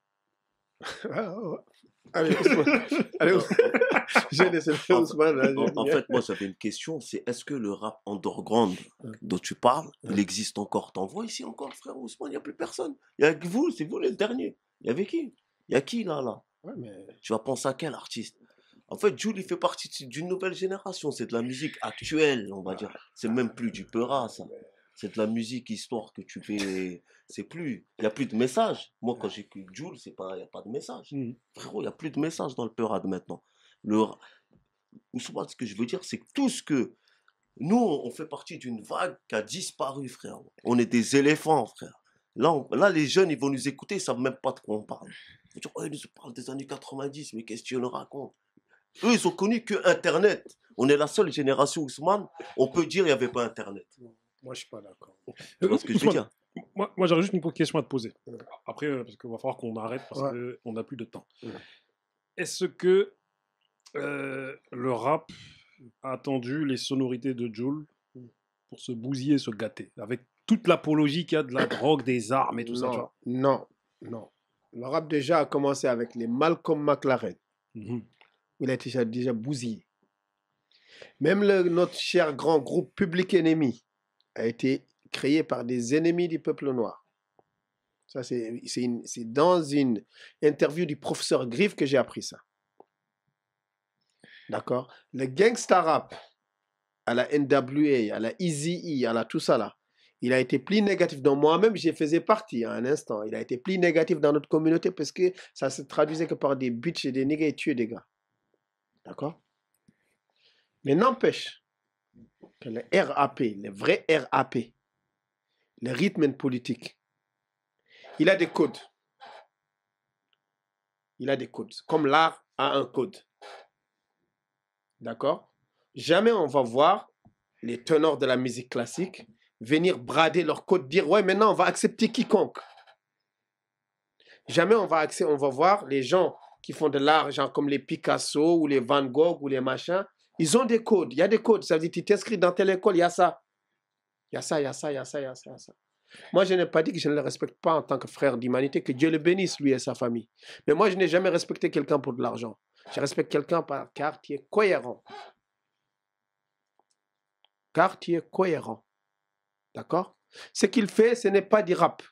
Allez, Ousmane. Allez, j'ai laissé le Ousmane. Là, en, en fait, moi, j'avais une question, c'est est-ce que le rap underground dont tu parles, il existe encore? T'en vois ici encore, frère Ousmane? Il n'y a plus personne. Il n'y a que vous, c'est vous les derniers. Il y avait qui? Il y a qui, là, là? Ouais, mais... Tu vas penser à quel artiste? En fait, Jul, il fait partie d'une nouvelle génération. C'est de la musique actuelle, on va dire. C'est même plus du peura, ça. C'est de la musique histoire que tu fais. C'est plus. Il n'y a plus de message. Moi, quand j'écoute Jul, c'est pas. Il n'y a pas de message. Mmh. Frérot, il n'y a plus de message dans le peura de maintenant. Le. Ousmane, ce que je veux dire, c'est que tout ce que. Nous, on fait partie d'une vague qui a disparu, frère. On est des éléphants, frère. Là, on... Là, les jeunes, ils vont nous écouter, ils ne savent même pas de quoi on parle. Ils vont dire, oh, ils nous parlent des années quatre-vingt-dix, mais qu'est-ce que tu nous racontes? Eux, ils ont connu que Internet. On est la seule génération, Ousmane, on peut dire qu'il n'y avait pas Internet. Moi, je ne suis pas d'accord. Tu vois ce que je veux dire? Moi, moi j'aurais juste une question à te poser. Après, euh, parce qu'il va falloir qu'on arrête parce ouais. qu'on n'a plus de temps. Ouais. Est-ce que euh, le rap a attendu les sonorités de Jul pour se bousiller, se gâter, avec toute l'apologie qu'il y a de la drogue, des armes et tout non, ça? Tu vois? Non, non. Le rap déjà a commencé avec les Malcolm McLaren. Mm-hmm. Il a été déjà, déjà bousillé. Même le, notre cher grand groupe Public Enemy a été créé par des ennemis du peuple noir. Ça, c'est dans une interview du professeur Griff que j'ai appris ça. D'accord? Le gangsta rap, à la N W A, à la Eazy-E, à la tout ça là, il a été plus négatif. Donc moi-même, j'y faisais partie à un instant. Il a été plus négatif dans notre communauté parce que ça se traduisait que par des bitches et des niggas et tuer des gars. D'accord? Mais n'empêche que le R A P, le vrai R A P, le rythme politique, il a des codes. Il a des codes. Comme l'art a un code. D'accord? Jamais on va voir les teneurs de la musique classique venir brader leur code, dire ouais, maintenant on va accepter quiconque. Jamais on va, on va voir les gens qui font de l'art, genre comme les Picasso ou les Van Gogh ou les machins, ils ont des codes. Il y a des codes. Ça veut dire que tu t'inscris dans telle école, il y a ça. Il y a ça, il y a ça, il y a ça, il y a ça, il y a ça. Moi, je n'ai pas dit que je ne le respecte pas en tant que frère d'humanité, que Dieu le bénisse, lui et sa famille. Mais moi, je n'ai jamais respecté quelqu'un pour de l'argent. Je respecte quelqu'un car tu es cohérent. Car tu es cohérent. D'accord? Ce qu'il fait, ce n'est pas du rap.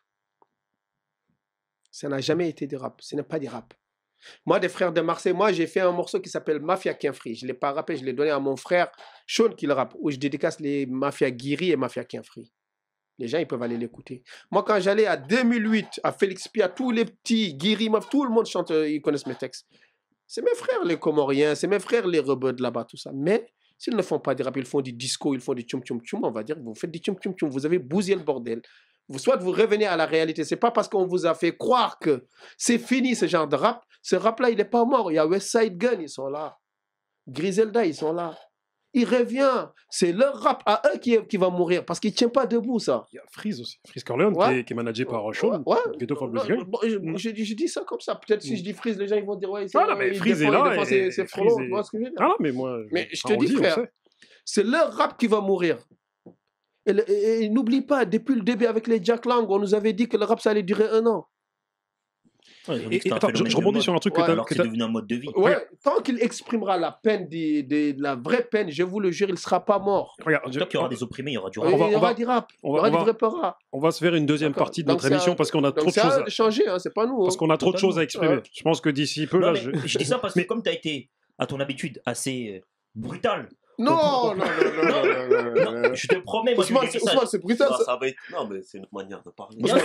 Ça n'a jamais été du rap. Ce n'est pas du rap. Moi, des frères de Marseille, moi, j'ai fait un morceau qui s'appelle Mafia Kienfri. Je ne l'ai pas rappé, je l'ai donné à mon frère Sean qui le rappe, où je dédicace les Mafia Guiri et Mafia Kienfri. Les gens, ils peuvent aller l'écouter. Moi, quand j'allais à deux mille huit, à Félix Pia, tous les petits Guiri, tout le monde chante, ils connaissent mes textes. C'est mes frères les Comoriens, c'est mes frères les rebeux là-bas, tout ça. Mais s'ils ne font pas du rap, ils font du disco, ils font du tchoum tchoum tchoum, on va dire, vous faites du tchoum tchoum tchoum, vous avez bousillé le bordel. Vous, soit vous revenez à la réalité. Ce n'est pas parce qu'on vous a fait croire que c'est fini ce genre de rap. Ce rap-là, il n'est pas mort. Il y a West Side Gun, ils sont là. Griselda, ils sont là. Il revient. C'est leur rap à eux qui, qui va mourir parce qu'il ne tient pas debout, ça. Il y a Freeze aussi. Freeze Corleone ouais. qui, est, qui est managé par Sean. Ouais. Ghetto for Music. Je, je, je dis ça comme ça. Peut-être si je dis Freeze, les gens ils vont dire ouais, c'est ah, non, mais Freeze est là. C'est Frollo. Tu vois ce que je veux dire? Ah non, mais moi. Mais je te dis, frère, c'est leur rap qui va mourir. Et, et, et n'oublie pas, depuis le début avec les Jack Lang, on nous avait dit que le rap, ça allait durer un an. Ouais, Et, et, attends, je, je rebondis sur un truc ouais, que tu as... Alors que c'est devenu un mode de vie. Ouais, tant qu'il exprimera la peine, des, des, la vraie peine, je vous le jure, il ne sera pas mort. Regarde, Tant qu'il y aura des opprimés, il y aura du rap. rap. Il y aura du rap, il y aura du vrai rap. On va se faire une deuxième partie de notre émission parce qu'on a trop de choses à changer, hein, c'est pas nous. Parce qu'on a trop de choses à exprimer. Je pense que d'ici peu, là... Je dis ça parce que comme tu as été, à ton habitude, assez brutal... Non, non, non, non, non, je te promets, moi, Ousmane, c'est brutal. Ça va être... Non, mais c'est notre manière de parler. Bien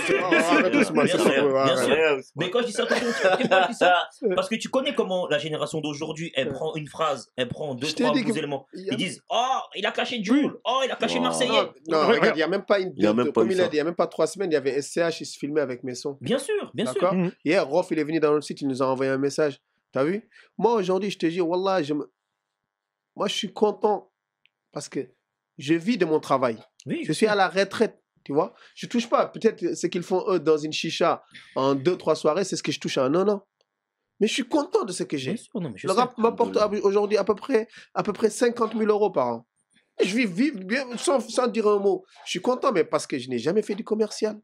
sûr, mais quand je dis ça, je dis ça parce que tu connais comment la génération d'aujourd'hui, elle prend une phrase, elle prend deux, trois éléments. Ils disent, oh, il a clashé Jul, oh, il a clashé Marseillais. Non, regarde, il n'y a même pas une... Comme il a dit, il n'y a même pas trois semaines, il y avait S C H, il se filmait avec Messon. Bien sûr, bien sûr. Hier, Rof, il est venu dans notre site, il nous a envoyé un message. T'as vu? Moi, aujourd'hui, je te dis, Wallah, je me... Moi, je suis content parce que je vis de mon travail. Oui, je suis à la retraite, tu vois. Je ne touche pas. Peut-être ce qu'ils font, eux, dans une chicha, en deux, trois soirées, c'est ce que je touche en un an. Mais je suis content de ce que j'ai. Le rap m'apporte aujourd'hui à peu près, à peu près cinquante mille euros par an. Et je vis, vis bien, sans, sans dire un mot. Je suis content, mais parce que je n'ai jamais fait du commercial.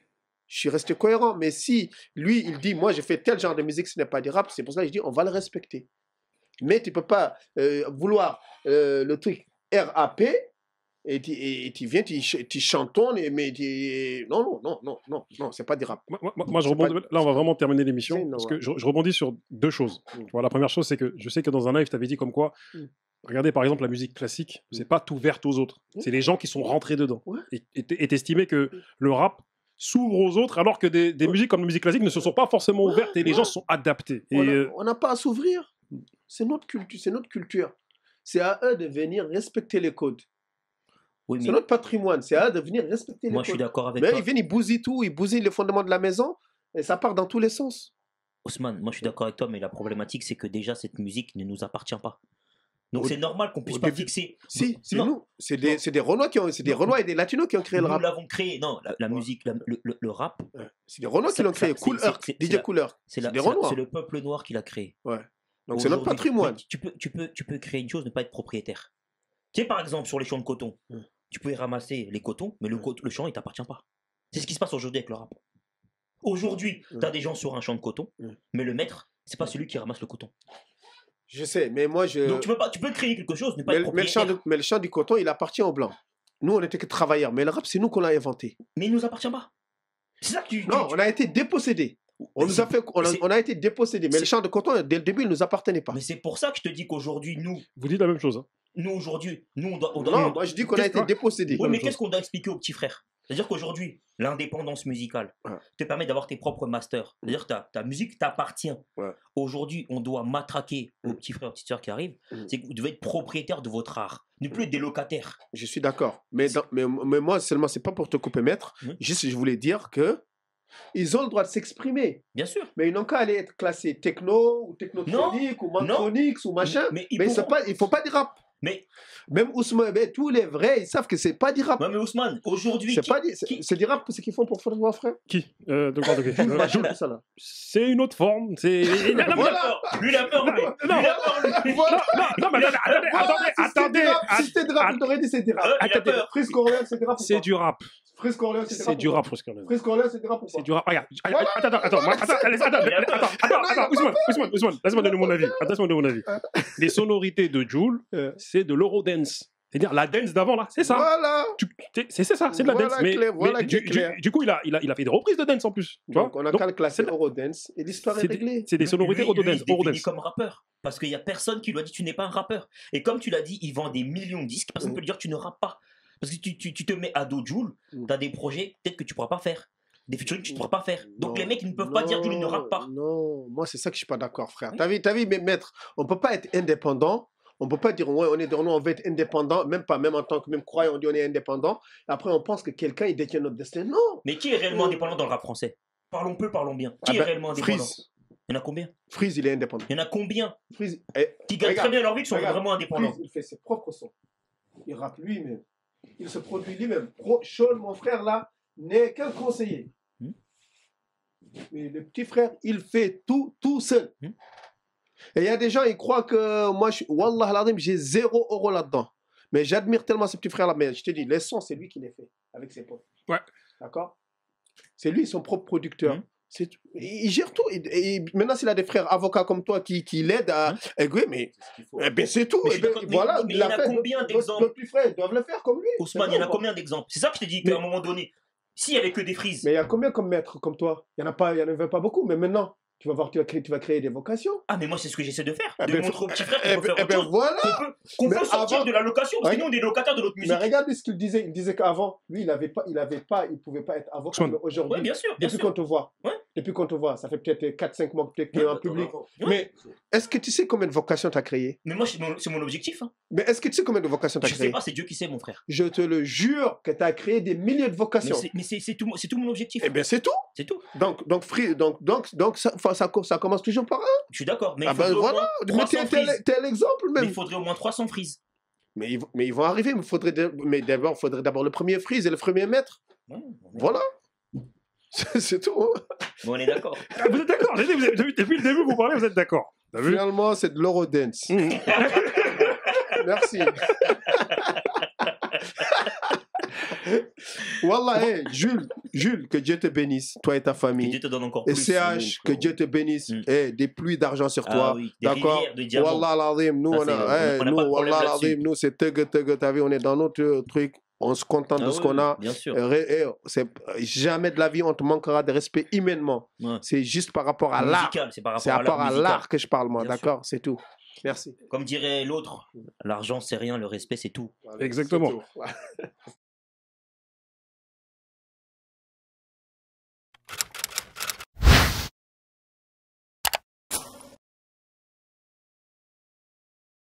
Je suis resté cohérent. Mais si lui, il dit, moi, j'ai fait tel genre de musique, ce n'est pas du rap, c'est pour ça que je dis, on va le respecter. Mais tu ne peux pas euh, vouloir euh, le truc R A P et tu, et tu viens, tu, tu chantonnes, mais tu... non, non, non, non, non, non, c'est pas du rap. Moi, moi, moi je rebondis, pas... Là, on va vraiment terminer l'émission parce que je, je rebondis sur deux choses. Mm. Tu vois, la première chose, c'est que je sais que dans un live, tu avais dit comme quoi, mm. regardez par exemple la musique classique, mm. c'est pas tout ouverte aux autres. Mm. C'est les gens qui sont rentrés dedans. Ouais. Et t'estimais que mm. le rap s'ouvre aux autres alors que des, des ouais. musiques comme la musique classique ne se sont pas forcément ouais. ouvertes et les ouais. gens se sont adaptés. Et on n'a pas à s'ouvrir. C'est notre culture, c'est notre culture. C'est à eux de venir respecter les codes. Oui, c'est mais... notre patrimoine. C'est à eux de venir respecter les moi, codes. Moi, je suis d'accord avec mais toi. Mais ils viennent, ils bousillent tout, ils bousillent les fondements de la maison et ça part dans tous les sens. Ousmane, moi, je suis d'accord avec toi, mais la problématique, c'est que déjà, cette musique ne nous appartient pas. Donc, c'est normal qu'on puisse pas début... fixer. Si, c'est nous. C'est des, des Renois qui ont, c'est des Renois et des Latinos qui ont créé nous le rap. Nous l'avons créé. Non, la, la ouais. musique, la, le, le, le rap. Ouais. C'est des Renois qui l'ont créé. Cool Herc, D J Cool Herc. C'est le peuple noir qui l'a créé. Ouais. Donc c'est notre patrimoine. Tu peux, tu, peux, tu peux créer une chose, ne pas être propriétaire. Tu sais, par exemple, sur les champs de coton, mmh. tu peux y ramasser les cotons, mais le, mmh. le champ, il ne t'appartient pas. C'est ce qui se passe aujourd'hui avec le rap. Aujourd'hui, mmh. tu as des gens sur un champ de coton, mmh. mais le maître, ce n'est pas celui qui ramasse le coton. Je sais, mais moi je... Donc tu peux, pas, tu peux créer quelque chose, ne pas mais, être propriétaire. Mais le, champ de, mais le champ du coton, il appartient aux Blancs. Nous, on n'était que travailleurs, mais le rap, c'est nous qu'on l'a inventé. Mais il ne nous appartient pas. C'est ça que tu... Non, tu, on a été dépossédés. On, nous a fait, on, a, on a été dépossédés, mais le champ de coton, dès le début, il ne nous appartenait pas. Mais c'est pour ça que je te dis qu'aujourd'hui, nous... Vous dites la même chose. Hein. Nous, aujourd'hui, nous, on doit... On doit non, on, moi, je dis qu'on a été dépossédés. Oui, mais qu'est-ce qu'on doit expliquer aux petits frères? C'est-à-dire qu'aujourd'hui, l'indépendance musicale ouais. te permet d'avoir tes propres masters. C'est-à-dire que ta, ta musique t'appartient. Ouais. Aujourd'hui, on doit matraquer mmh. aux petits frères et aux petites sœurs qui arrivent. Mmh. C'est que vous devez être propriétaire de votre art. Ne plus être des locataires. Je suis d'accord. Mais, mais, mais moi, seulement, c'est pas pour te couper maître. Mmh. Juste, je voulais dire que ils ont le droit de s'exprimer. Bien sûr. Mais ils n'ont qu'à aller être classés techno, ou technotronique, ou mantronique, ou machin. Mais, mais, mais pourront... il ne faut pas dire rap. Mais même Ousmane, ben, tous les vrais, ils savent que c'est pas du rap. Ouais, mais Ousmane, aujourd'hui, c'est pas c'est du rap, c'est qu'ils font pour faire mon frère. Qui euh, de quoi, de quoi C'est une autre forme. C'est voilà. Lui la peur, lui. Non, voilà. Non, mais attendez, attendez. Si c'était du rap, il t'aurait dit c'est du rap. Attendez, Frisco Orléans, c'est du rap. C'est du rap. Frisco Orléans, c'est du rap. Frisco Orléans, Frisco Orléans, c'est du rap. C'est du rap. Regarde, attends, attends, attends, attends, attends, Ousmane, Ousmane, Ousmane, laisse-moi donner mon avis. Laisse-moi donner mon avis. Les sonorités de Jul, c'est de l'eurodance. C'est-à-dire la dance d'avant là, c'est ça. Voilà. C'est ça, c'est de la voilà dance. Mais, clair, voilà mais du, du, du coup, il a, il, a, il a fait des reprises de dance en plus. Tu Donc vois on a qu'à le classer Eurodance et l'histoire est réglée. C'est des sonorités Eurodance. Il est comme rappeur. Parce qu'il n'y a personne qui lui a dit tu n'es pas un rappeur. Et comme tu l'as dit, il vend des millions de disques. Personne ne mmh. peut lui dire tu ne rappes pas. Parce que tu, tu, tu te mets à dos Jul, mmh. tu as des projets peut-être que tu ne pourras pas faire. Des featuring que tu ne pourras pas faire. Donc non, les mecs ils ne peuvent non, pas dire Jul ne rappe pas. Non, moi c'est ça que je ne suis pas d'accord, frère. T'as vu, t'as vu, mais maître, on ne peut pas être indépendant. On ne peut pas dire, ouais, on est de on veut être indépendant, même pas, même en tant que même croyant, on dit on est indépendant. Après, on pense que quelqu'un, il détient notre destin. Non. Mais qui est réellement euh... indépendant dans le rap français? Parlons peu, parlons bien. Qui ah est ben, réellement indépendant? Freeze. Il y en a combien? Freeze, il est indépendant. Il y en a combien? Freeze. Eh, qui gagnent très bien leur vie, qui sont regarde, vraiment indépendants. Freeze, il fait ses propres sons. Il rappe lui-même. Il se produit lui-même. Sean, mon frère, là, n'est qu'un conseiller. Hmm? Mais le petit frère, il fait tout, tout seul. Hmm? Et il y a des gens, ils croient que moi, je, Wallah, j'ai zéro euro là-dedans. Mais j'admire tellement ce petit frère-là. Mais je te dis, les sons, c'est lui qui les fait avec ses potes. Ouais. D'accord? C'est lui son propre producteur. Mmh. C'est tout. Il, il gère tout. Et, et maintenant, s'il a des frères avocats comme toi qui, qui l'aident à Mmh. aiguiller, mais eh ben, c'est tout. Mais je Eh suis ben, d'accord, mais- voilà, mais il y l'a en a fait. combien Notre- d'exemples? Notre petit frère, ils doivent le faire comme lui. Ousmane, C'est il y en a bon, combien d'exemples? C'est ça que je te dis Mais- qu'à un moment donné, s'il y avait que des frises. Mais il y a combien comme maîtres comme toi? Il n'y en a pas, il y en avait pas beaucoup. Mais maintenant, tu vas voir, tu vas créer, tu vas créer des vocations. Ah, mais moi, c'est ce que j'essaie de faire. Eh De ben, montrer au petit frère Eh qu'on peut ben, faire eh autre ben, chose. voilà. Qu'on peut, qu'on Mais peut sortir avant- de la location. Parce que Ouais. nous, on est locataires de notre musique. Mais regarde ce qu'il disait. Il disait qu'avant, lui, il avait pas, il avait pas, il pouvait pas être avocat. Ousmane. Mais aujourd'hui, Oui, bien sûr. Bien depuis sûr. qu'on te voit, Ouais. depuis qu'on te voit, ça fait peut-être quatre cinq mois que tu es Ouais, en public. Ouais. Mais est-ce que tu sais combien de vocations tu as créées? Mais moi, c'est mon, c'est mon objectif. Hein. Mais est-ce que tu sais combien de vocations tu as Je sais créées? pas, c'est Dieu qui sait, mon frère. Je te le jure que tu as créé des milliers de Mais vocations. c'est- Mais c'est c'est tout, c'est tout mon objectif. Eh bien, c'est tout. C'est tout. Donc, donc, free, donc, donc, donc ça, enfin, ça, ça commence toujours par un. Je suis d'accord. Mais Ah il ben faudrait au voilà. moins Mais trois t'es cents t'es- frises. t'es l'exemple Mais même. il faudrait au moins trois cents frises. Mais ils, vont- mais ils vont arriver. Mais, faudrait, de- mais d'abord, il faudrait d'abord le premier freeze et le premier maître. Ouais, on est- Voilà. C'est c'est tout. hein. Bon, on est d'accord. Ah, vous êtes d'accord? J'ai dit, vous êtes- depuis, depuis le début, vous parlez, vous êtes d'accord. T'as vu? Finalement, c'est de l'eurodance. Mmh. Merci. Wallah, hey, Jules, Jules, que Dieu te bénisse, toi et ta Que famille. Dieu te donne encore Et plus. C H, que Dieu te bénisse. Mm. Eh, des pluies d'argent sur Ah toi. oui, des D'accord? rivières de diamants. Wallah l'azim, nous, Ça, on c'est- a, on- eh, on n'a nous, pas de problème Wallah là-dessus. l'azim, nous, c'est tug, tug, t'as vu, on est dans notre truc. On se contente Ah de ce oui, qu'on oui, a. Bien sûr. Eh, ré- eh, c'est jamais de la vie, on te manquera de respect humainement. Ouais. C'est juste par rapport à l'art. Musical, c'est par rapport C'est à par rapport l'art à musical. l'art que je parle, moi. Bien sûr. D'accord? C'est tout. Merci. Comme dirait l'autre, l'argent c'est rien, le respect c'est tout. Exactement. C'est tout.